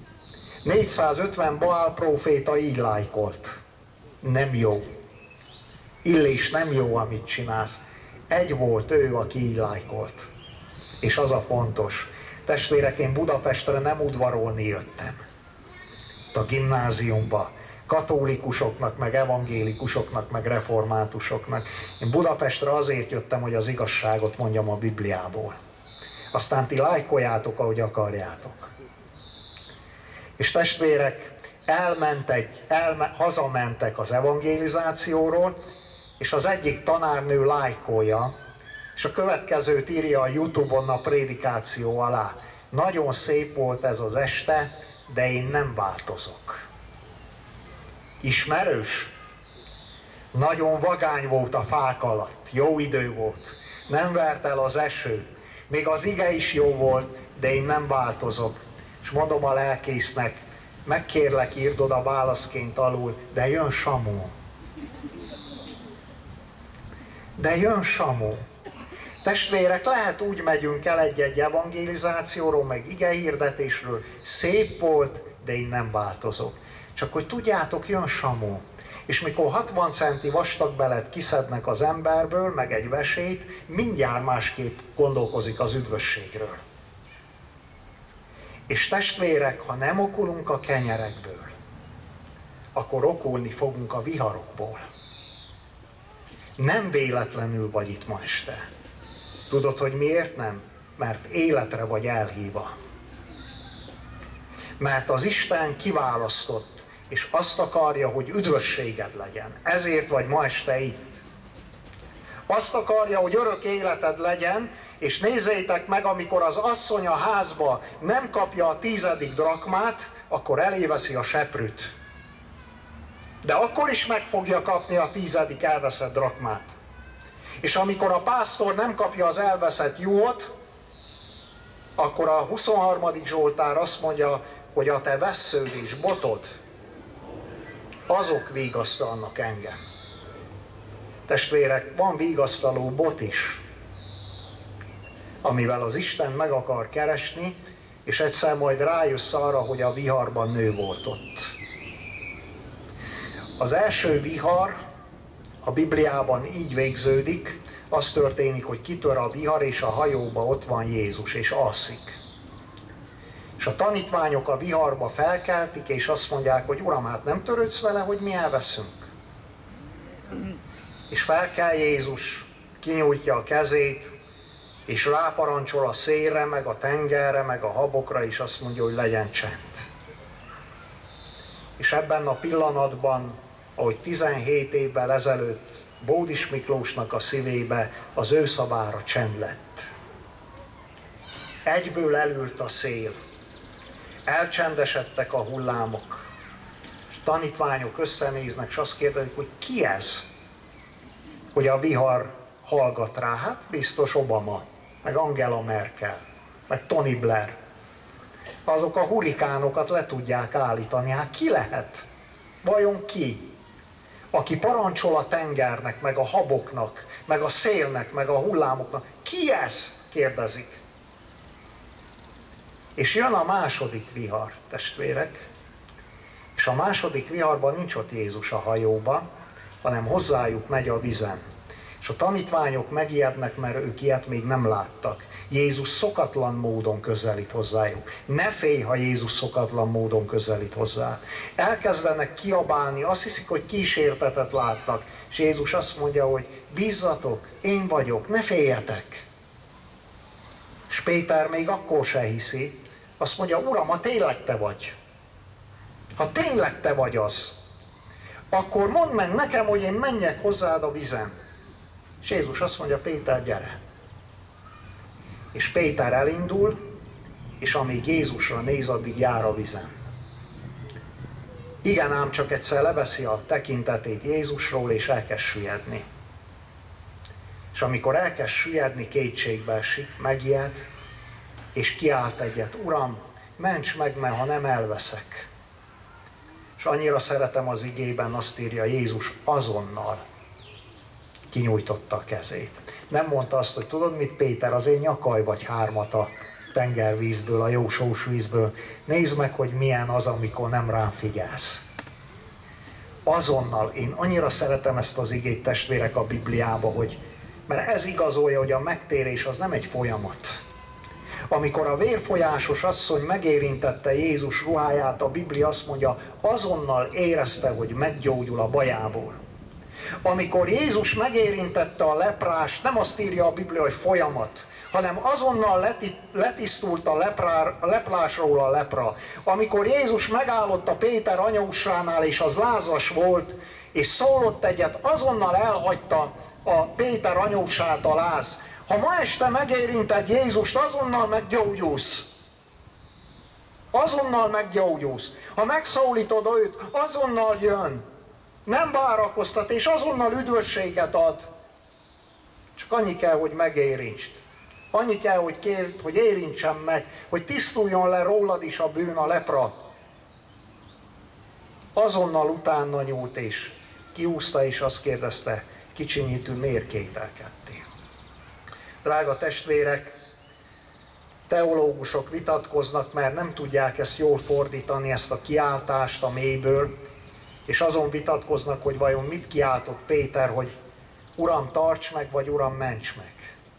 450 Baál próféta így lájkolt. Nem jó. Illés, nem jó, amit csinálsz. Egy volt ő, aki így lájkolt. És az a fontos. Testvérek, én Budapestre nem udvarolni jöttem. Itt a gimnáziumba. Katolikusoknak, meg evangélikusoknak, meg reformátusoknak. Én Budapestre azért jöttem, hogy az igazságot mondjam a Bibliából. Aztán ti lájkoljátok, ahogy akarjátok. És testvérek, hazamentek az evangelizációról, és az egyik tanárnő lájkolja, és a következőt írja a YouTube-on a prédikáció alá. Nagyon szép volt ez az este, de én nem változok. Ismerős? Nagyon vagány volt a fák alatt, jó idő volt, nem vert el az eső, még az ige is jó volt, de én nem változok. És mondom a lelkésznek, megkérlek, írd oda válaszként alul, de jön Samu. De jön Samu. Testvérek, lehet úgy megyünk el egy-egy evangelizációról, meg igehirdetésről, szép volt, de én nem változok. Csak hogy tudjátok, jön Samu. És mikor 60 centi vastagbelet kiszednek az emberből, meg egy vesét, mindjárt másképp gondolkozik az üdvösségről. És testvérek, ha nem okulunk a kenyerekből, akkor okulni fogunk a viharokból. Nem véletlenül vagy itt ma este. Tudod, hogy miért nem? Mert életre vagy elhívva. Mert az Isten kiválasztott, és azt akarja, hogy üdvösséged legyen. Ezért vagy ma este itt. Azt akarja, hogy örök életed legyen, és nézzétek meg, amikor az asszony a házba nem kapja a 10. drakmát, akkor eléveszi a seprűt. De akkor is meg fogja kapni a 10. elveszett drakmát. És amikor a pásztor nem kapja az elveszett juhot, akkor a 23. Zsoltár azt mondja, hogy a te vessződ és botod, azok vigasztalnak engem. Testvérek, van vigasztaló bot is, amivel az Isten meg akar keresni, és egyszer majd rájössz arra, hogy a viharban nő volt ott. Az első vihar a Bibliában így végződik, az történik, hogy kitör a vihar, és a hajóba ott van Jézus, és alszik. És a tanítványok a viharba felkeltik, és azt mondják, hogy Uram, hát nem törődsz vele, hogy mi elveszünk? És felkel Jézus, kinyújtja a kezét, és ráparancsol a szélre, meg a tengerre, meg a habokra, és azt mondja, hogy legyen csend. És ebben a pillanatban, ahogy 17 évvel ezelőtt Bódis Miklósnak a szívébe az ő szavára csend lett. Egyből elült a szél, elcsendesedtek a hullámok, és tanítványok összenéznek, és azt kérdezik, hogy ki ez, hogy a vihar hallgat rá. Hát biztos Obama, meg Angela Merkel, meg Tony Blair. Azok a hurikánokat le tudják állítani. Hát ki lehet? Vajon ki? aki parancsol a tengernek, meg a haboknak, meg a szélnek, meg a hullámoknak. Ki ez? Kérdezik. És jön a második vihar, testvérek, és a második viharban nincs ott Jézus a hajóban, hanem hozzájuk megy a vizen. És a tanítványok megijednek, mert ők ilyet még nem láttak. Jézus szokatlan módon közelít hozzájuk. Ne félj, ha Jézus szokatlan módon közelít hozzá. Elkezdenek kiabálni, azt hiszik, hogy kísértetet látnak. És Jézus azt mondja, hogy bízzatok, én vagyok, ne féljetek. És Péter még akkor se hiszi, azt mondja, Uram, ha tényleg te vagy, ha tényleg te vagy az, akkor mondd meg nekem, hogy én menjek hozzád a vizen. És Jézus azt mondja, Péter, gyere. És Péter elindul, és amíg Jézusra néz, addig jár a vizen. Igen, ám csak egyszer leveszi a tekintetét Jézusról, és elkezd süllyedni. És amikor elkezd süllyedni, kétségbe esik, megijed, és kiált egyet, Uram, ments meg, mert ha nem elveszek. És annyira szeretem az igében, azt írja, Jézus azonnal kinyújtotta a kezét. Nem mondta azt, hogy tudod mit, Péter, azért nyakaj vagy 3 a tengervízből, a jó sós vízből. Nézd meg, hogy milyen az, amikor nem rám figyelsz. Azonnal, én annyira szeretem ezt az igét, testvérek, a Bibliába, hogy, mert ez igazolja, hogy a megtérés az nem egy folyamat. Amikor a vérfolyásos asszony megérintette Jézus ruháját, a Biblia azt mondja, azonnal érezte, hogy meggyógyul a bajából. Amikor Jézus megérintette a leprást, nem azt írja a Biblia, hogy folyamat, hanem azonnal letisztult a leplásról a lepra. Amikor Jézus megállott a Péter anyósánál, és az lázas volt, és szólott egyet, azonnal elhagyta a Péter anyósát a láz. Ha ma este megérinted Jézust, azonnal meggyógyulsz. Azonnal meggyógyulsz. Ha megszólítod őt, azonnal jön. Nem várakoztat, és azonnal üdvösséget ad. Csak annyi kell, hogy megérintsd. Annyi kell, hogy kérd, hogy érintsem meg, hogy tisztuljon le rólad is a bűn, a lepra. Azonnal utána nyúlt, és kiúzta, és azt kérdezte, kicsinyítő, miért kételkedtél? Drága testvérek, teológusok vitatkoznak, mert nem tudják ezt jól fordítani, ezt a kiáltást a mélyből, és azon vitatkoznak, hogy vajon mit kiáltott Péter, hogy Uram, tarts meg, vagy Uram, ments meg.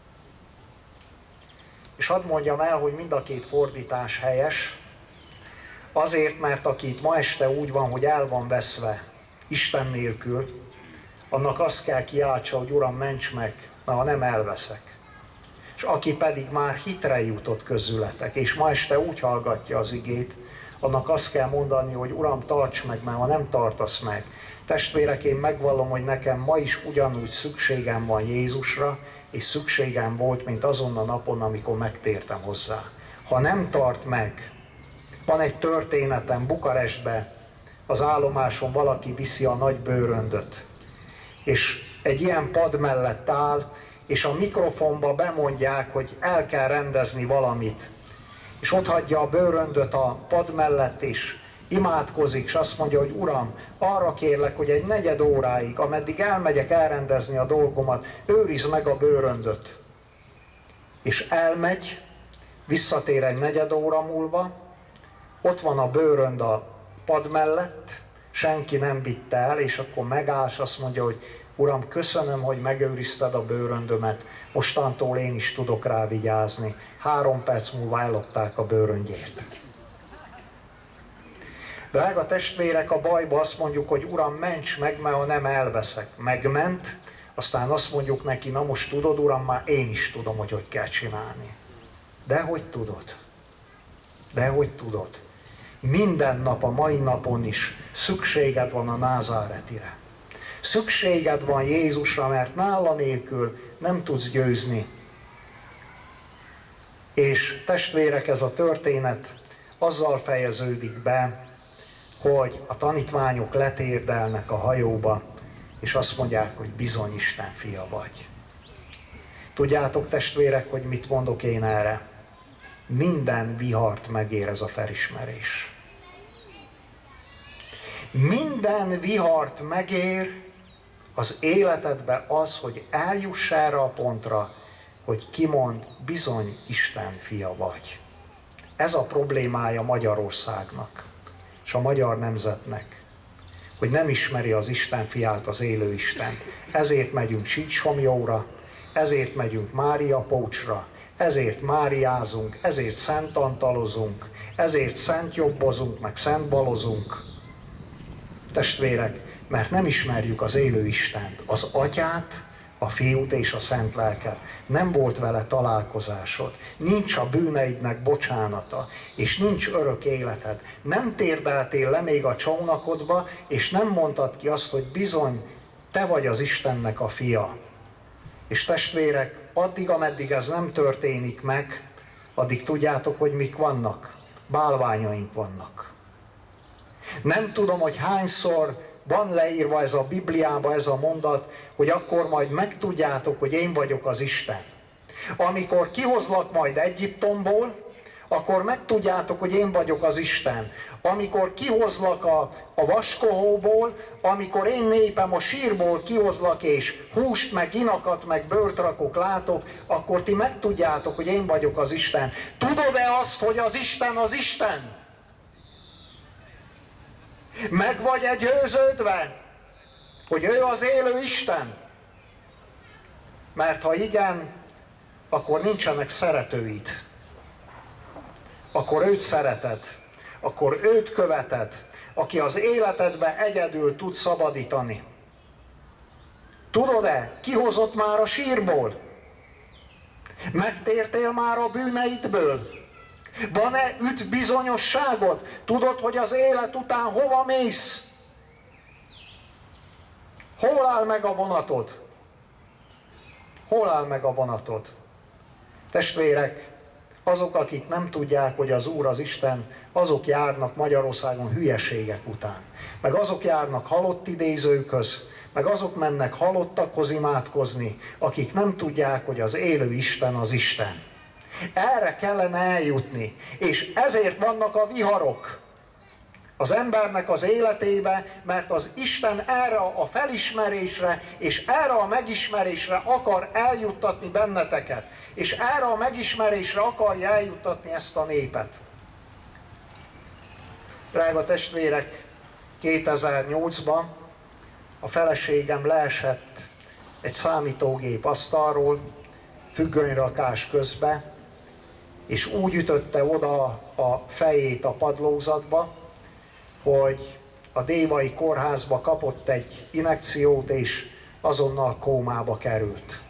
És hadd mondjam el, hogy mind a két fordítás helyes, azért, mert aki itt ma este úgy van, hogy el van veszve Isten nélkül, annak azt kell kiáltsa, hogy Uram, ments meg, mert ha nem elveszek. És aki pedig már hitre jutott közületek, és ma este úgy hallgatja az igét, annak azt kell mondani, hogy Uram, tarts meg, mert ha nem tartasz meg. Testvérek, én megvallom, hogy nekem ma is ugyanúgy szükségem van Jézusra, és szükségem volt, mint azon a napon, amikor megtértem hozzá. Ha nem tart meg, van egy történetem Bukarestbe, az állomáson valaki viszi a nagy bőröndöt, és egy ilyen pad mellett áll, és a mikrofonba bemondják, hogy el kell rendezni valamit. És ott hagyja a bőröndöt a pad mellett, és imádkozik, és azt mondja, hogy Uram, arra kérlek, hogy egy 4 óráig, ameddig elmegyek elrendezni a dolgomat, őrizd meg a bőröndöt. És elmegy, visszatér egy 4 óra múlva, ott van a bőrönd a pad mellett, senki nem vitte el, és akkor megáll, és azt mondja, hogy Uram, köszönöm, hogy megőrizted a bőröndömet, mostantól én is tudok rá vigyázni. 3 perc múlva ellopták a bőröngyért. Drága testvérek, a bajba azt mondjuk, hogy Uram, ments meg, mert ha nem elveszek. Megment, aztán azt mondjuk neki, na most tudod, Uram, már én is tudom, hogy kell csinálni. De hogy tudod? De hogy tudod? Minden nap, a mai napon is szükséged van a názáretire. Szükséged van Jézusra, mert nála nélkül nem tudsz győzni. És testvérek, ez a történet azzal fejeződik be, hogy a tanítványok letérdelnek a hajóba, és azt mondják, hogy bizony Isten fia vagy. Tudjátok, testvérek, hogy mit mondok én erre? Minden vihart megér ez a felismerés. Minden vihart megér az életedbe az, hogy eljuss erre a pontra, hogy kimond, bizony Isten fia vagy. Ez a problémája Magyarországnak és a magyar nemzetnek, hogy nem ismeri az Isten fiát, az élő Isten. Ezért megyünk Csíksomlyóra, ezért megyünk Mária Pócsra, ezért máriázunk, ezért szentantalozunk, ezért szentjobbozunk, meg szentbalozunk. Testvérek, mert nem ismerjük az élő Istent, az Atyát, a Fiút és a Szent Lelket. Nem volt vele találkozásod, nincs a bűneidnek bocsánata, és nincs örök életed. Nem térdeltél le még a csónakodba, és nem mondtad ki azt, hogy bizony, te vagy az Istennek a fia. És testvérek, addig, ameddig ez nem történik meg, addig tudjátok, hogy mik vannak? Bálványaink vannak. Nem tudom, hogy hányszor van leírva ez a Bibliába, ez a mondat, hogy akkor majd megtudjátok, hogy én vagyok az Isten. Amikor kihozlak majd Egyiptomból, akkor megtudjátok, hogy én vagyok az Isten. Amikor kihozlak a vaskohóból, amikor én népem a sírból kihozlak, és húst, meg inakat, meg bőrt rakok, látok, akkor ti megtudjátok, hogy én vagyok az Isten. Tudod-e azt, hogy az Isten az Isten? Meg vagy-e győződve, hogy ő az élő Isten? Mert ha igen, akkor nincsenek szeretőid. Akkor őt szereted, akkor őt követed, aki az életedbe egyedül tud szabadítani. Tudod-e, kihozott már a sírból? Megtértél már a bűneidből? Van-e üdvbizonyosságod? Tudod, hogy az élet után hova mész? Hol áll meg a vonatod? Hol áll meg a vonatod? Testvérek, azok, akik nem tudják, hogy az Úr az Isten, azok járnak Magyarországon hülyeségek után. Meg azok járnak halott idézőköz, meg azok mennek halottakhoz imádkozni, akik nem tudják, hogy az élő Isten az Isten. Erre kellene eljutni, és ezért vannak a viharok az embernek az életébe, mert az Isten erre a felismerésre és erre a megismerésre akar eljuttatni benneteket, és erre a megismerésre akarja eljuttatni ezt a népet. Drága testvérek, 2008-ban a feleségem leesett egy számítógép asztalról, függönyrakás közben, és úgy ütötte oda a fejét a padlózatba, hogy a Dévai kórházba kapott egy injekciót, és azonnal kómába került.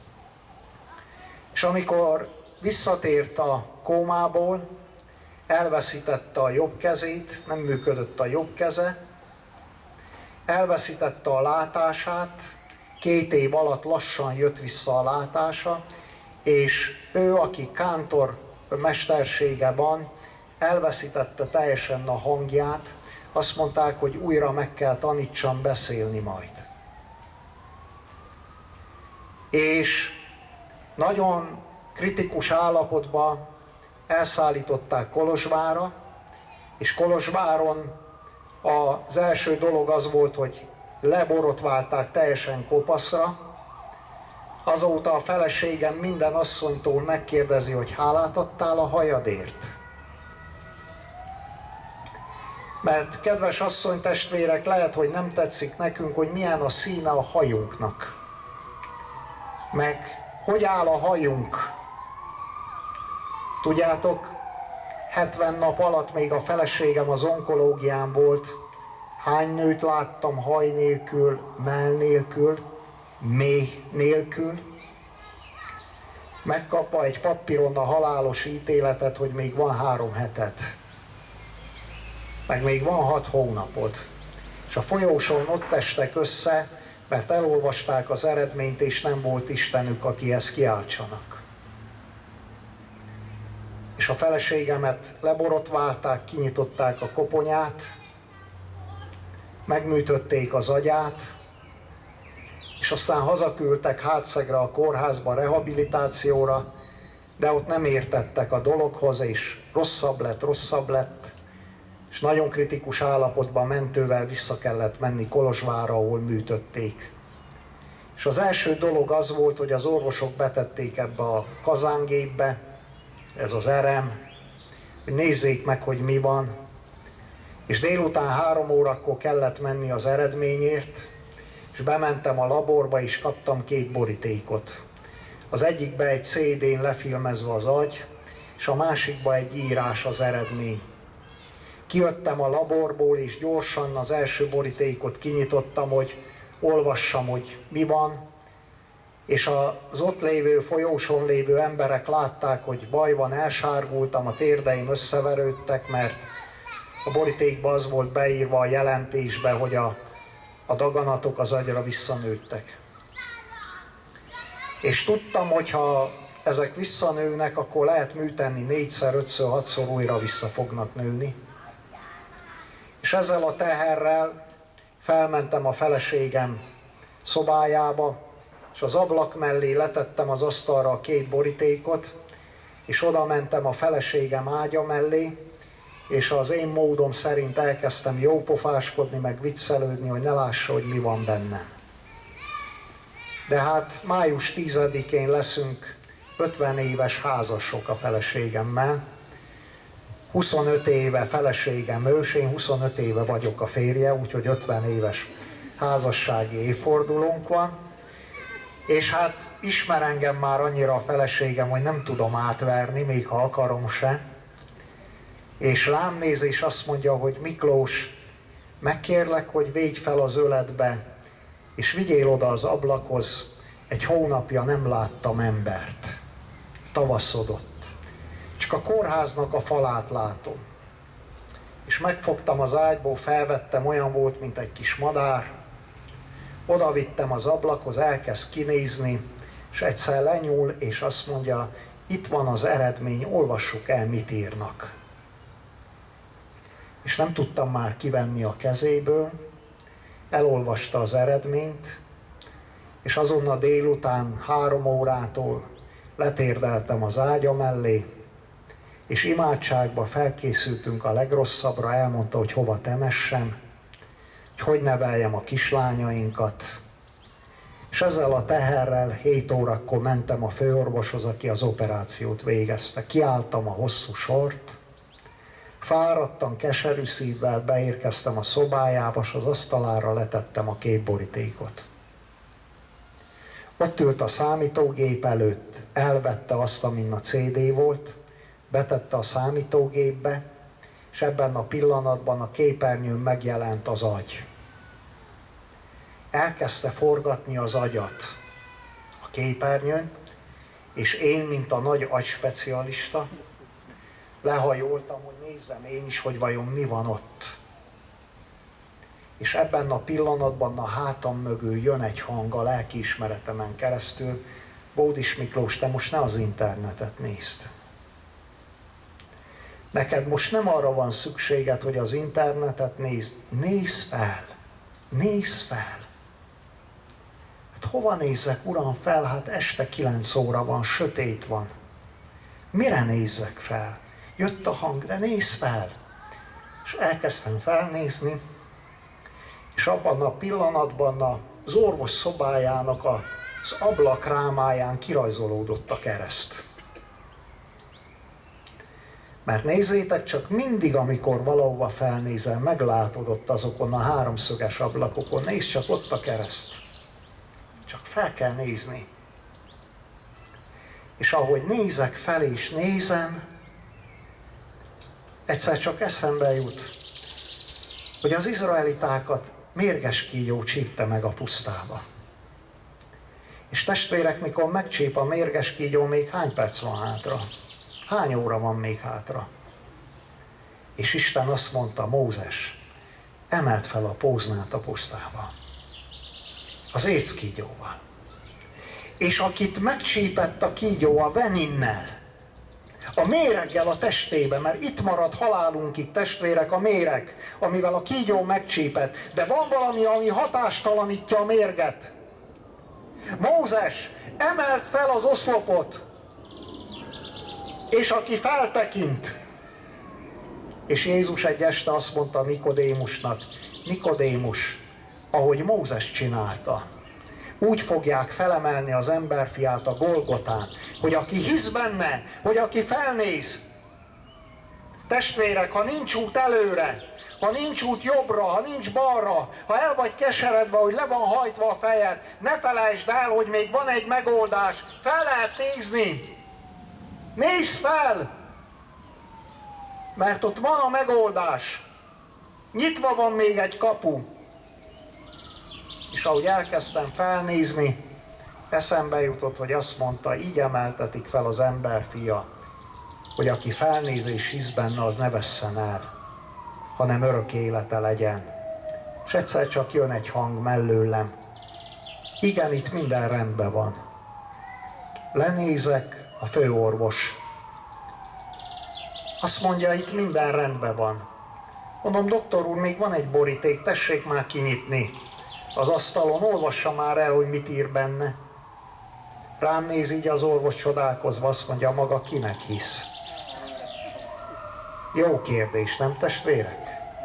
És amikor visszatért a kómából, elveszítette a jobb kezét, nem működött a jobb keze, elveszítette a látását, 2 év alatt lassan jött vissza a látása, és ő, aki kántor mestersége van, elveszítette teljesen a hangját, azt mondták, hogy újra meg kell tanítsam beszélni majd. És nagyon kritikus állapotban elszállították Kolozsvárra, és Kolozsváron az első dolog az volt, hogy leborotválták teljesen kopaszra. Azóta a feleségem minden asszonytól megkérdezi, hogy hálát adtál a hajadért. Mert kedves asszonytestvérek, lehet, hogy nem tetszik nekünk, hogy milyen a színe a hajunknak. Meg hogy áll a hajunk. Tudjátok, 70 nap alatt még a feleségem az onkológián volt. Hány nőt láttam haj nélkül, mell nélkül, méh nélkül. Megkapva egy papíron a halálos ítéletet, hogy még van 3 heted. Meg még van 6 hónapod. És a folyóson ott estek össze, mert elolvasták az eredményt, és nem volt Istenük, akihez kiáltsanak. És a feleségemet leborotválták, kinyitották a koponyát, megműtötték az agyát, és aztán hazaküldtek Hátszegre a kórházba rehabilitációra, de ott nem értettek a dologhoz, és rosszabb lett, és és nagyon kritikus állapotban mentővel vissza kellett menni Kolozsvárra, ahol műtötték. És az első dolog az volt, hogy az orvosok betették ebbe a kazángépbe, ez az RM, hogy nézzék meg, hogy mi van. És délután 3 órakor kellett menni az eredményért, és bementem a laborba, és kaptam 2 borítékot. Az egyikbe egy CD-n lefilmezve az agy, és a másikba egy írás az eredmény. Kijöttem a laborból, és gyorsan az első borítékot kinyitottam, hogy olvassam, hogy mi van, és az ott lévő, folyóson lévő emberek látták, hogy baj van, elsárgultam, a térdeim összeverődtek, mert a borítékban az volt beírva a jelentésbe, hogy a daganatok az agyra visszanőttek. És tudtam, hogy ha ezek visszanőnek, akkor lehet műtenni 4-szer, 5-ször, 6-szor újra vissza fognak nőni. És ezzel a teherrel felmentem a feleségem szobájába, és az ablak mellé letettem az asztalra a 2 borítékot, és oda mentem a feleségem ágya mellé, és az én módom szerint elkezdtem jópofáskodni, meg viccelődni, hogy ne lássa, hogy mi van bennem. De hát május 10-én leszünk 50 éves házasok a feleségemmel. 25 éve feleségem ős, én 25 éve vagyok a férje, úgyhogy 50 éves házassági évfordulónk van. És hát ismer engem már annyira a feleségem, hogy nem tudom átverni, még ha akarom se. És rám néz, és azt mondja, hogy Miklós, megkérlek, hogy védj fel az öletbe, és vigyél oda az ablakhoz, egy hónapja nem láttam embert. Tavaszodott. Csak a kórháznak a falát látom. És megfogtam az ágyból, felvettem, olyan volt, mint egy kis madár. Oda vittem az ablakhoz, elkezd kinézni, és egyszer lenyúl, és azt mondja, itt van az eredmény, olvassuk el, mit írnak. És nem tudtam már kivenni a kezéből, elolvasta az eredményt, és azonnal délután 3 órától letérdeltem az ágya mellé, és imádságba felkészültünk a legrosszabbra, elmondta, hogy hova temessem, hogy neveljem a kislányainkat. És ezzel a teherrel 7 órakor mentem a főorvoshoz, aki az operációt végezte. Kiálltam a hosszú sort, fáradtan, keserű szívvel beérkeztem a szobájába, és az asztalára letettem a 2 borítékot. Ott ült a számítógép előtt, elvette azt, amin a CD volt, betette a számítógépbe, és ebben a pillanatban a képernyőn megjelent az agy. Elkezdte forgatni az agyat a képernyőn, és én, mint a nagy agyspecialista, lehajoltam, hogy nézzem én is, hogy vajon mi van ott. És ebben a pillanatban a hátam mögül jön egy hang a lelkiismeretemen keresztül, Bódis Miklós, te most ne az internetet nézd. Neked most nem arra van szükséged, hogy az internetet nézd. Nézz fel! Nézz fel! Hát hova nézzek, Uram, fel? Hát este 9 óra van, sötét van. Mire nézzek fel? Jött a hang, de nézz fel! És elkezdtem felnézni, és abban a pillanatban az orvos szobájának az ablakrámáján kirajzolódott a kereszt. Mert nézzétek csak, mindig, amikor valahova felnézel, meglátod ott azokon a 3-szöges ablakokon, nézd csak, ott a kereszt. Csak fel kell nézni. És ahogy nézek fel és nézem, egyszer csak eszembe jut, hogy az izraelitákat mérges kígyó csípte meg a pusztába. És testvérek, mikor megcsíp a mérges kígyó, még hány perc van hátra? Hány óra van még hátra? És Isten azt mondta, Mózes, emeld fel a póznát a pusztába. Az éckígyóval. És akit megcsípett a kígyó a veninnel, a méreggel a testébe, mert itt marad halálunkig, testvérek, a méreg, amivel a kígyó megcsípett, de van valami, ami hatástalanítja a mérget. Mózes, emeld fel az oszlopot, és aki feltekint, És Jézus egy este azt mondta Nikodémusnak, Nikodémus, ahogy Mózes csinálta, úgy fogják felemelni az emberfiát a Golgotán, hogy aki hisz benne, hogy aki felnéz. Testvérek, ha nincs út előre, ha nincs út jobbra, ha nincs balra, ha el vagy keseredve, hogy le van hajtva a fejed, ne felejtsd el, hogy még van egy megoldás, fel lehet nézni. Nézz fel! Mert ott van a megoldás. Nyitva van még egy kapu. És ahogy elkezdtem felnézni, eszembe jutott, hogy azt mondta, így emeltetik fel az emberfia, hogy aki felnéz és hisz benne, az ne vesszen el, hanem örök élete legyen. És egyszer csak jön egy hang mellőlem. Igen, itt minden rendben van. Lenézek, a főorvos. Azt mondja, itt minden rendben van. Mondom, doktor úr, még van egy boríték, tessék már kinyitni. Az asztalon olvassa már el, hogy mit ír benne. Rám néz így az orvos csodálkozva, azt mondja, maga kinek hisz? Jó kérdés, nem testvérek?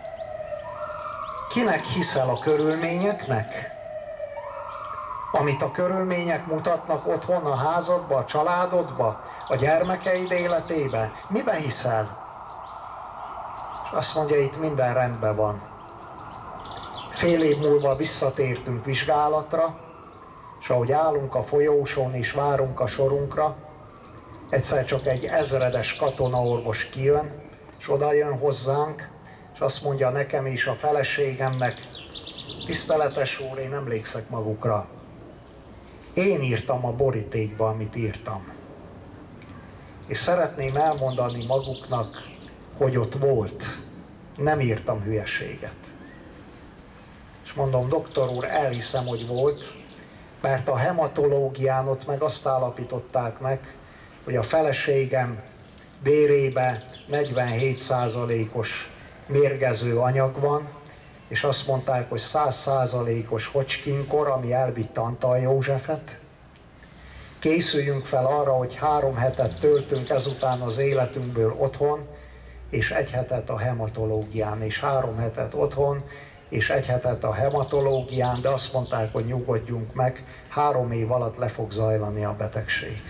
Kinek hiszel, a körülményeknek? Amit a körülmények mutatnak otthon, a házadba, a családodba, a gyermekeid életébe? Miben hiszel? És azt mondja, itt minden rendben van. Fél év múlva visszatértünk vizsgálatra, és ahogy állunk a folyóson és várunk a sorunkra, egyszer csak egy ezredes katonaorvos kijön, és oda jön hozzánk, és azt mondja nekem és a feleségemnek, tiszteletes úr, én emlékszek magukra. Én írtam a borítékba, amit írtam. És szeretném elmondani maguknak, hogy ott volt. Nem írtam hülyeséget. És mondom, doktor úr, elhiszem, hogy volt, mert a hematológián ott meg azt állapították meg, hogy a feleségem vérébe 47%-os mérgező anyag van, és azt mondták, hogy 100%-os Hodgkin-kor, ami elvitte Antal Józsefet. Készüljünk fel arra, hogy 3 hetet töltünk ezután az életünkből otthon, és 1 hetet a hematológián, és 3 hetet otthon, és 1 hetet a hematológián, de azt mondták, hogy nyugodjunk meg, 3 év alatt le fog zajlani a betegség.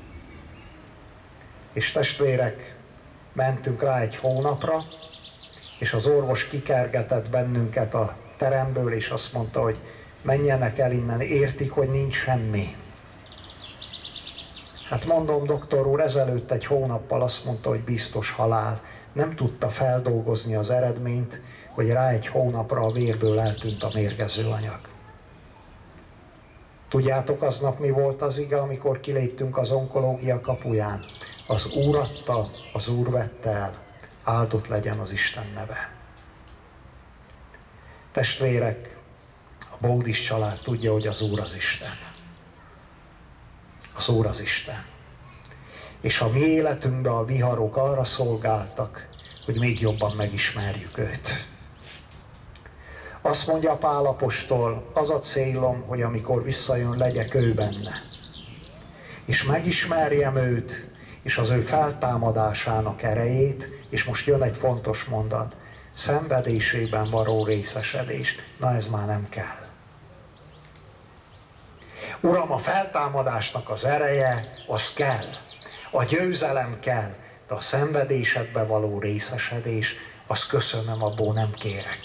És testvérek, mentünk rá 1 hónapra, és az orvos kikergetett bennünket a teremből, és azt mondta, hogy menjenek el innen, értik, hogy nincs semmi. Hát mondom, doktor úr, ezelőtt 1 hónappal azt mondta, hogy biztos halál. Nem tudta feldolgozni az eredményt, hogy rá 1 hónapra a vérből eltűnt a mérgező anyag. Tudjátok, aznap mi volt az ige, amikor kiléptünk az onkológia kapuján? Az Úr adta, az Úr vette el, áldott legyen az Isten neve. Testvérek, a Bódis család tudja, hogy az Úr az Isten. Az Úr az Isten. És a mi életünkben a viharok arra szolgáltak, hogy még jobban megismerjük őt. Azt mondja Pál apostol, az a célom, hogy amikor visszajön, legyek ő benne. És megismerjem őt, és az ő feltámadásának erejét, és most jön egy fontos mondat, szenvedésében való részesedést. Na ez már nem kell. Uram, a feltámadásnak az ereje, az kell. A győzelem kell, de a szenvedésedbe való részesedés, azt köszönöm, abból nem kérek.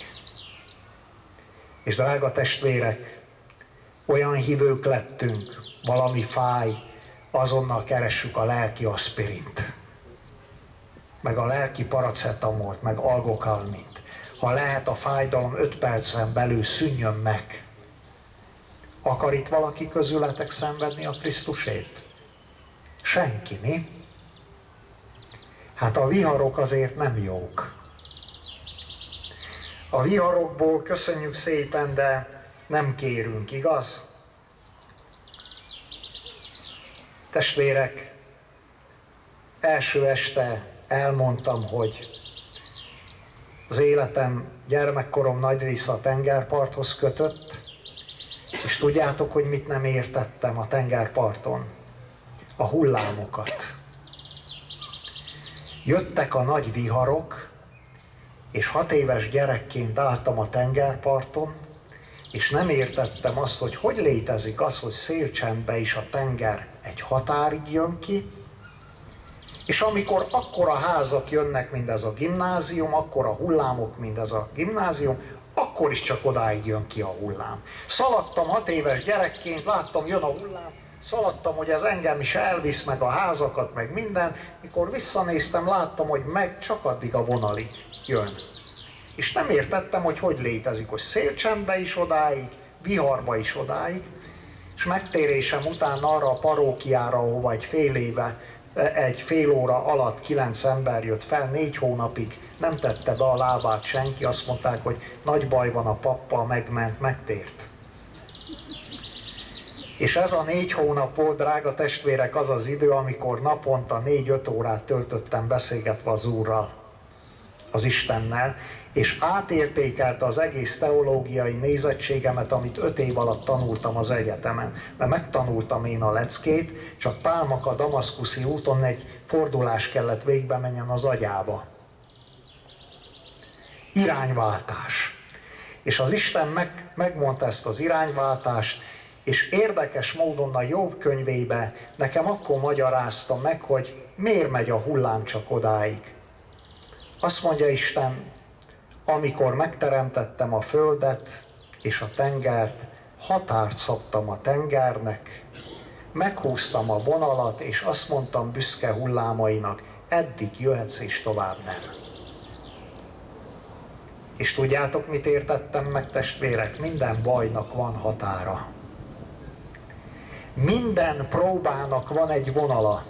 És drága testvérek, olyan hívők lettünk, valami fáj, azonnal keressük a lelki aspirint, meg a lelki paracetamolt, meg algokalmint. Ha lehet, a fájdalom 5 percen belül szűnjön meg. Akar itt valaki közületek szenvedni a Krisztusért? Senki, mi? Hát a viharok azért nem jók. A viharokból köszönjük szépen, de nem kérünk, igaz? Testvérek, első este elmondtam, hogy az életem, gyermekkorom nagy része a tengerparthoz kötött, és tudjátok, hogy mit nem értettem a tengerparton? A hullámokat. Jöttek a nagy viharok, és 6 éves gyerekként álltam a tengerparton, és nem értettem azt, hogy létezik az, hogy szélcsendbe is a tenger egy határig jön ki, és amikor akkora házak jönnek, mint ez a gimnázium, akkora hullámok, mint ez a gimnázium, akkor is csak odáig jön ki a hullám. Szaladtam 6 éves gyerekként, láttam, jön a hullám, szaladtam, hogy ez engem is elvisz, meg a házakat, meg minden. Mikor visszanéztem, láttam, hogy meg csak addig a vonalig jön. És nem értettem, hogy létezik, hogy szélcsendbe is odáig, viharba is odáig, és megtérésem után arra a parókiára, ahova egy fél óra alatt 9 ember jött fel, 4 hónapig nem tette be a lábát senki, azt mondták, hogy nagy baj van a pappal, megment, megtért. És ez a 4 hónap volt, drága testvérek, az az idő, amikor naponta 4-5 órát töltöttem beszélgetve az Úrral, az Istennel, és átértékelte az egész teológiai nézettségemet, amit 5 év alatt tanultam az egyetemen. Mert megtanultam én a leckét, csak Pálmaka damaszkuszi úton egy fordulás kellett végbe menjen az agyába. Irányváltás. És az Isten megmondta ezt az irányváltást, és érdekes módon a Jobb könyvébe nekem akkor magyarázta meg, hogy miért megy a hullám csak odáig. Azt mondja Isten, amikor megteremtettem a földet és a tengert, határt szabtam a tengernek, meghúztam a vonalat, és azt mondtam büszke hullámainak, eddig jöhetsz és tovább nem. És tudjátok, mit értettem meg, testvérek? Minden bajnak van határa. Minden próbának van egy vonala.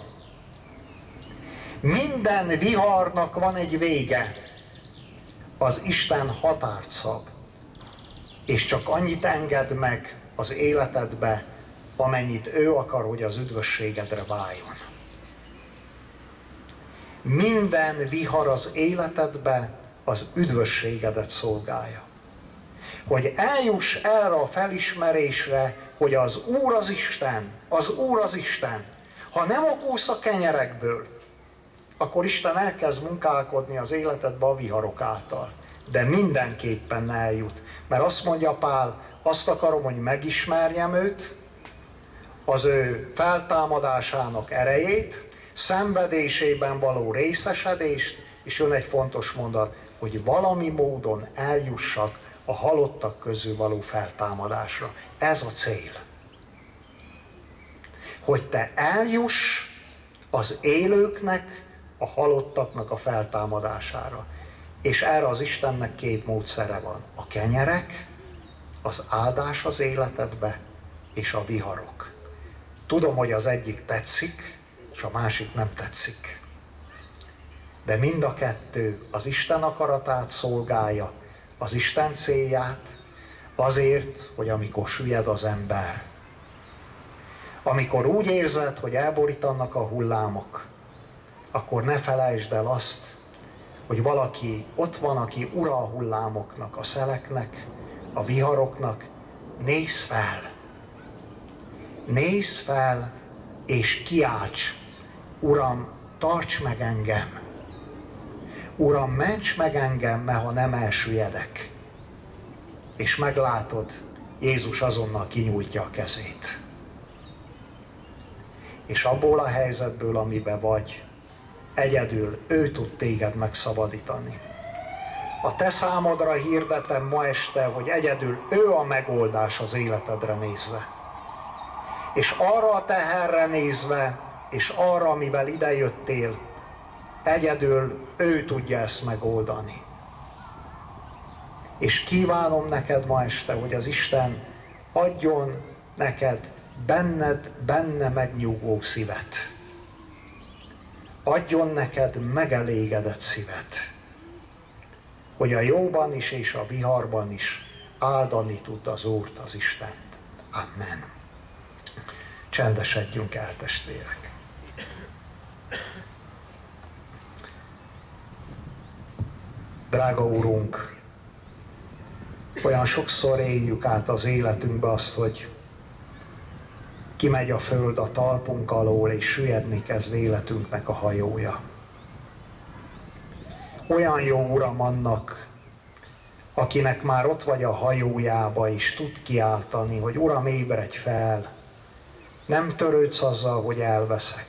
Minden viharnak van egy vége. Az Isten határt szab, és csak annyit enged meg az életedbe, amennyit ő akar, hogy az üdvösségedre váljon. Minden vihar az életedbe az üdvösségedet szolgálja. Hogy eljuss erre a felismerésre, hogy az Úr az Isten, az Úr az Isten. Ha nem okulsz a kenyerekből, akkor Isten elkezd munkálkodni az életedbe a viharok által. De mindenképpen eljut. Mert azt mondja Pál, azt akarom, hogy megismerjem őt, az ő feltámadásának erejét, szenvedésében való részesedést, és jön egy fontos mondat, hogy valami módon eljussak a halottak közül való feltámadásra. Ez a cél. Hogy te eljuss az élőknek, a halottaknak a feltámadására. És erre az Istennek 2 módszere van. A kenyerek, az áldás az életedbe, és a viharok. Tudom, hogy az egyik tetszik, és a másik nem tetszik. De mind a kettő az Isten akaratát szolgálja, az Isten célját, azért, hogy amikor süllyed az ember, amikor úgy érzed, hogy elborítanak a hullámok, akkor ne felejtsd el azt, hogy valaki ott van, aki ura a hullámoknak, a szeleknek, a viharoknak. Nézz fel! Nézz fel, és kiálts! Uram, tarts meg engem! Uram, ments meg engem, mert ha nem elsüllyedek. És meglátod, Jézus azonnal kinyújtja a kezét. És abból a helyzetből, amiben vagy, egyedül ő tud téged megszabadítani. A te számodra hirdetem ma este, hogy egyedül ő a megoldás az életedre nézve. És arra a teherre nézve, és arra, amivel idejöttél, egyedül ő tudja ezt megoldani. És kívánom neked ma este, hogy az Isten adjon neked benne megnyugvó szívet. Adjon neked megelégedett szívet, hogy a jóban is és a viharban is áldani tud az Úrt, az Istent. Amen. Csendesedjünk el, testvérek. Drága Úrunk, olyan sokszor éljük át az életünkbe azt, hogy kimegy a föld a talpunk alól, és süllyedni kezd életünknek a hajója. Olyan jó, Uram, annak, akinek már ott vagy a hajójába, és tud kiáltani, hogy Uram, ébredj fel, nem törődsz azzal, hogy elveszek.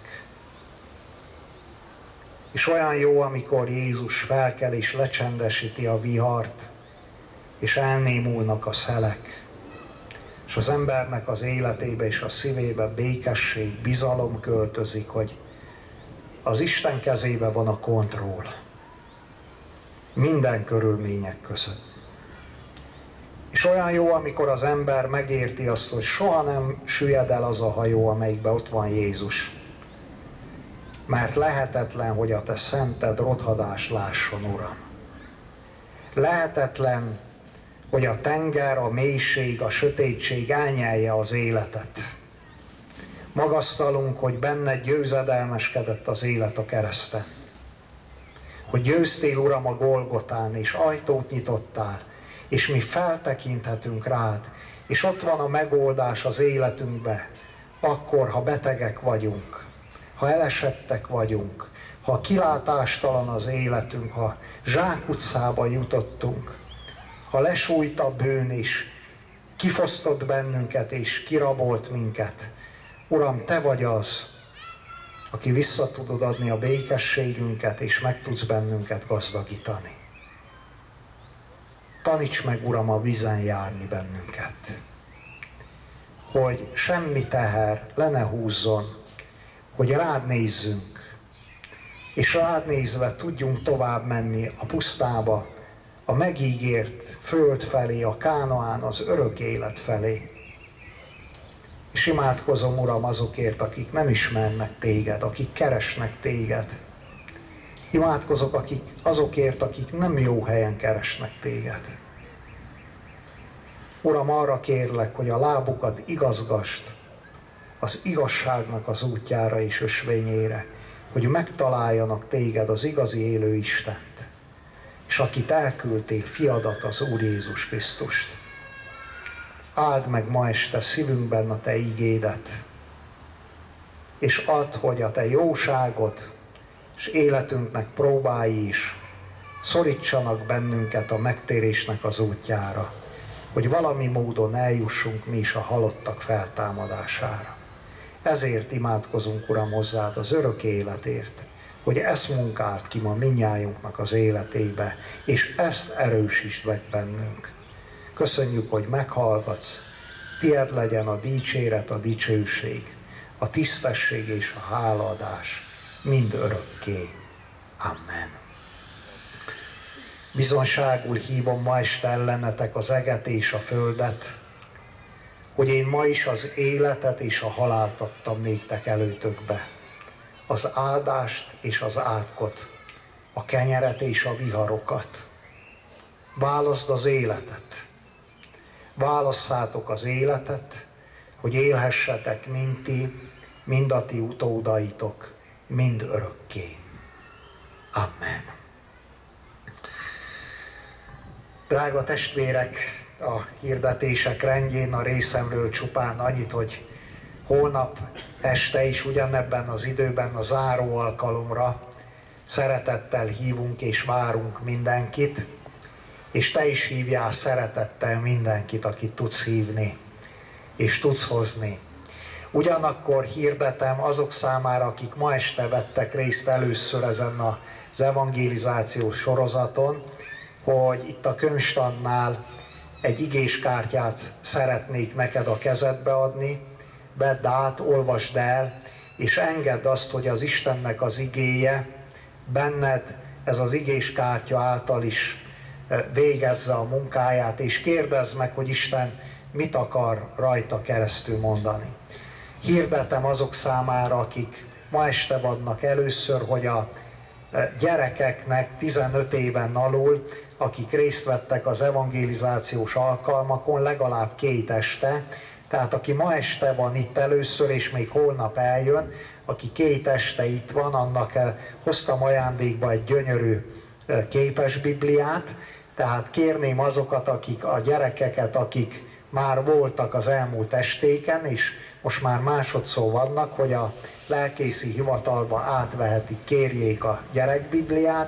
És olyan jó, amikor Jézus felkel és lecsendesíti a vihart, és elnémulnak a szelek, és az embernek az életébe és a szívébe békesség, bizalom költözik, hogy az Isten kezébe van a kontroll. Minden körülmények között. És olyan jó, amikor az ember megérti azt, hogy soha nem süllyed el az a hajó, amelyikben ott van Jézus. Mert lehetetlen, hogy a te szented rothadás lásson, Uram. Lehetetlen, hogy a tenger, a mélység, a sötétség elnyelje az életet. Magasztalunk, hogy benned győzedelmeskedett az élet a kereszten. Hogy győztél, Uram, a Golgotán, és ajtót nyitottál, és mi feltekinthetünk rád, és ott van a megoldás az életünkbe, akkor, ha betegek vagyunk, ha elesettek vagyunk, ha kilátástalan az életünk, ha zsákutcába jutottunk, ha lesújt a bűn is, kifosztott bennünket és kirabolt minket. Uram, te vagy az, aki vissza tudod adni a békességünket, és meg tudsz bennünket gazdagítani. Taníts meg, Uram, a vízen járni bennünket, hogy semmi teher le ne húzzon, hogy rád nézzünk, és rád nézve tudjunk tovább menni a pusztába, a megígért föld felé, a Kánaán, az örök élet felé. És imádkozom, Uram, azokért, akik nem ismernek téged, akik keresnek téged. Imádkozok azokért, akik nem jó helyen keresnek téged. Uram, arra kérlek, hogy a lábukat igazgasd az igazságnak az útjára és ösvényére, hogy megtaláljanak téged, az igazi élő Istent, és akit elküldtél, fiadat, az Úr Jézus Krisztust. Áld meg ma este szívünkben a te igédet, és add, hogy a te jóságot és életünknek próbái is szorítsanak bennünket a megtérésnek az útjára, hogy valami módon eljussunk mi is a halottak feltámadására. Ezért imádkozunk, Uram, hozzád az örök életért, hogy ezt munkáld ki ma mindnyájunknak az életébe, és ezt erősítsd meg bennünk. Köszönjük, hogy meghallgatsz, tied legyen a dicséret, a dicsőség, a tisztesség és a hálaadás mind örökké. Amen. Bizonságul hívom ma este ellenetek az eget és a földet, hogy én ma is az életet és a halált adtam néktek előtökbe, az áldást és az átkot, a kenyeret és a viharokat. Válaszd az életet. Válasszátok az életet, hogy élhessetek mind ti, mind a ti utódaitok, mind örökké. Amen. Drága testvérek, a hirdetések rendjén a részemről csupán annyit, hogy holnap este is ugyanebben az időben a záró alkalomra szeretettel hívunk és várunk mindenkit, és te is hívjál szeretettel mindenkit, akit tudsz hívni, és tudsz hozni. Ugyanakkor hirdetem azok számára, akik ma este vettek részt először ezen az evangelizációs sorozaton, hogy itt a könyvstannál egy igéskártyát szeretnék neked a kezedbe adni, vedd át, olvasd el, és engedd azt, hogy az Istennek az igéje benned ez az igéskártya által is végezze a munkáját, és kérdezd meg, hogy Isten mit akar rajta keresztül mondani. Hirdetem azok számára, akik ma este vannak először, hogy a gyerekeknek 15 éven alul, akik részt vettek az evangelizációs alkalmakon, legalább 2 este, tehát aki ma este van itt először, és még holnap eljön, aki 2 este itt van, annak hoztam ajándékba egy gyönyörű képes Bibliát, tehát kérném azokat, a gyerekeket, akik már voltak az elmúlt estéken, és most már másodszor vannak, hogy a lelkészi hivatalba átvehetik, kérjék a gyerekbibliát,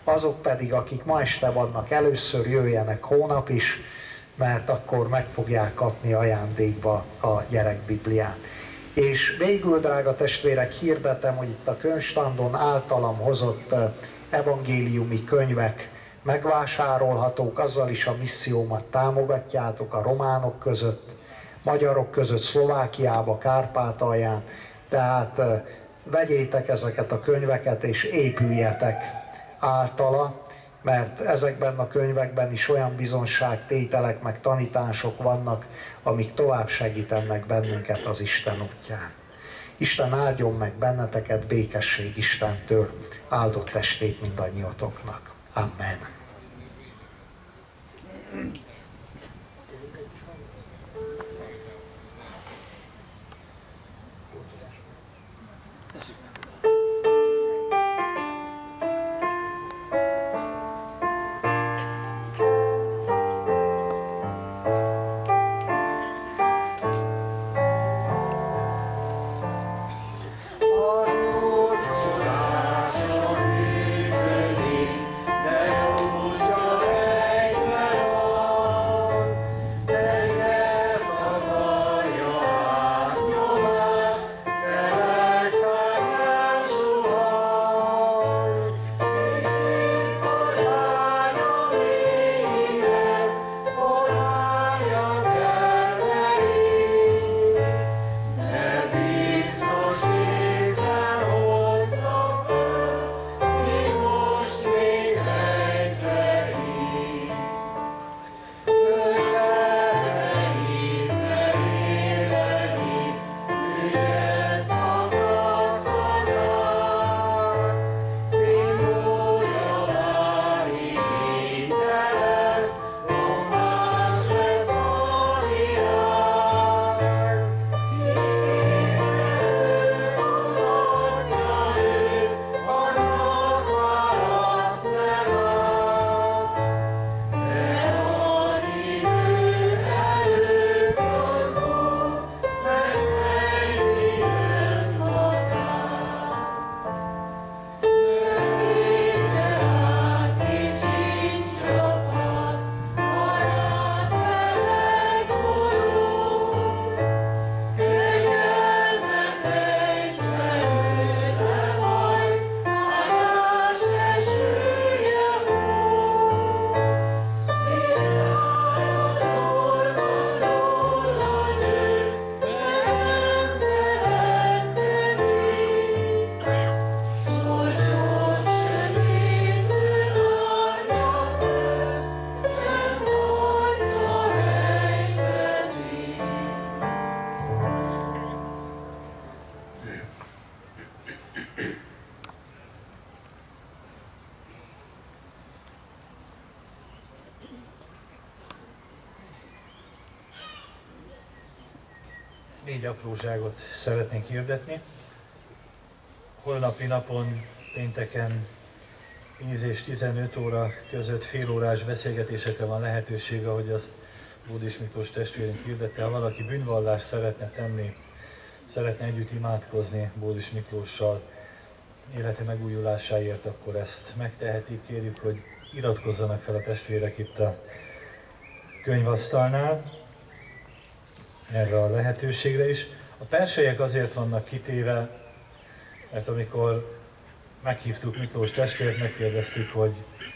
azok pedig, akik ma este vannak először, jöjjenek hónap is, mert akkor meg fogják kapni ajándékba a gyerekbibliát. És végül, drága testvérek, hirdetem, hogy itt a könyvstandon általam hozott evangéliumi könyvek megvásárolhatók, azzal is a missziómat támogatjátok a románok között, magyarok között, Szlovákiába, Kárpátalján. Tehát vegyétek ezeket a könyveket és épüljetek általa, mert ezekben a könyvekben is olyan bizonságtételek, meg tanítások vannak, amik tovább segítenek bennünket az Isten útján. Isten áldjon meg benneteket, békesség Istentől, áldott estét mindannyiatoknak. Amen. Négy apróságot szeretnénk hirdetni. Holnapi napon, pénteken 10 és 15 óra között félórás beszélgetésekre van lehetősége, ahogy azt Bódis Miklós testvérünk hirdette. Ha valaki bűnvallást szeretne tenni, szeretne együtt imádkozni Bódis Miklóssal élete megújulásáért, akkor ezt megtehetik. Kérjük, hogy iratkozzanak fel a testvérek itt a könyvasztalnál erre a lehetőségre is. A perselyek azért vannak kitéve, mert amikor meghívtuk Miklós testvért, megkérdeztük, hogy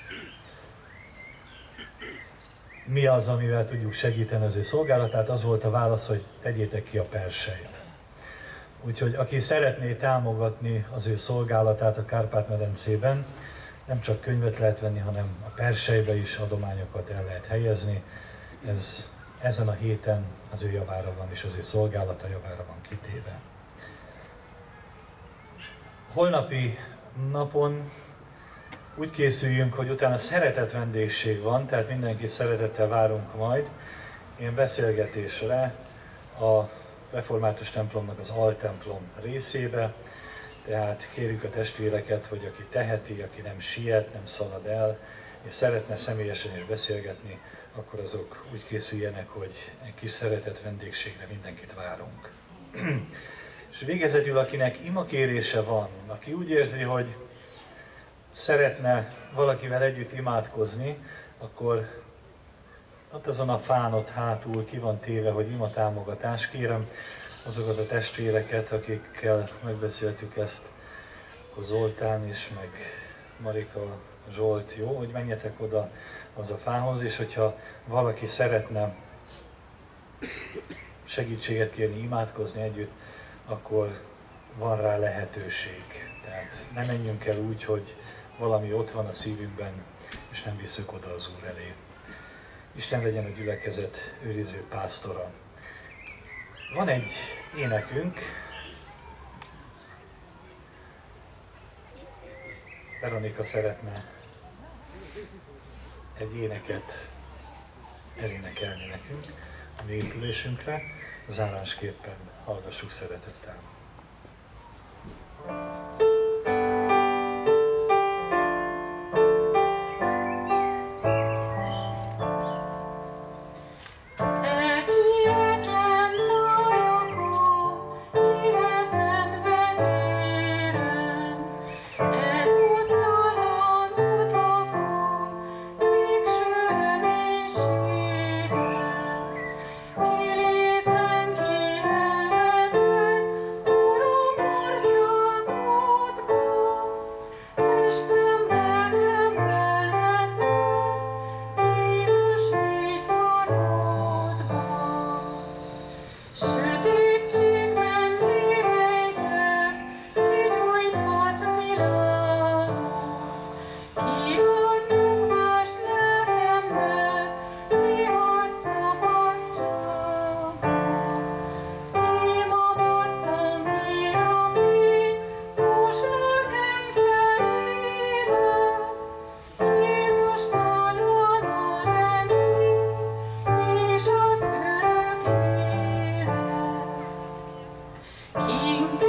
mi az, amivel tudjuk segíteni az ő szolgálatát, az volt a válasz, hogy tegyétek ki a perselyt. Úgyhogy aki szeretné támogatni az ő szolgálatát a Kárpát-medencében, nem csak könyvet lehet venni, hanem a perselybe is adományokat el lehet helyezni. Ez ezen a héten az ő javára van, és az ő szolgálata javára van kitéve. Holnapi napon úgy készüljünk, hogy utána szeretett vendégség van, tehát mindenki szeretettel várunk majd ilyen beszélgetésre a református templomnak az altemplom részébe. Tehát kérjük a testvéreket, hogy aki teheti, aki nem siet, nem szalad el, és szeretne személyesen is beszélgetni, akkor azok úgy készüljenek, hogy egy kis szeretett vendégségre mindenkit várunk. És végezetül, akinek imakérése van, aki úgy érzi, hogy szeretne valakivel együtt imádkozni, akkor ott azon a fán ott hátul ki van téve, hogy imatámogatás. Kérem azokat a testvéreket, akikkel megbeszéltük ezt, a Zoltán is, meg Marika, Zsolt, jó, hogy menjetek oda az a fához, és hogyha valaki szeretne segítséget kérni, imádkozni együtt, akkor van rá lehetőség. Tehát ne menjünk el úgy, hogy valami ott van a szívünkben, és nem visszük oda az Úr elé. Isten legyen a gyülekezet őriző pásztora. Van egy énekünk, Veronika szeretne egy éneket elénekelni nekünk az épülésünkre, zárásképpen hallgassuk szeretettel. King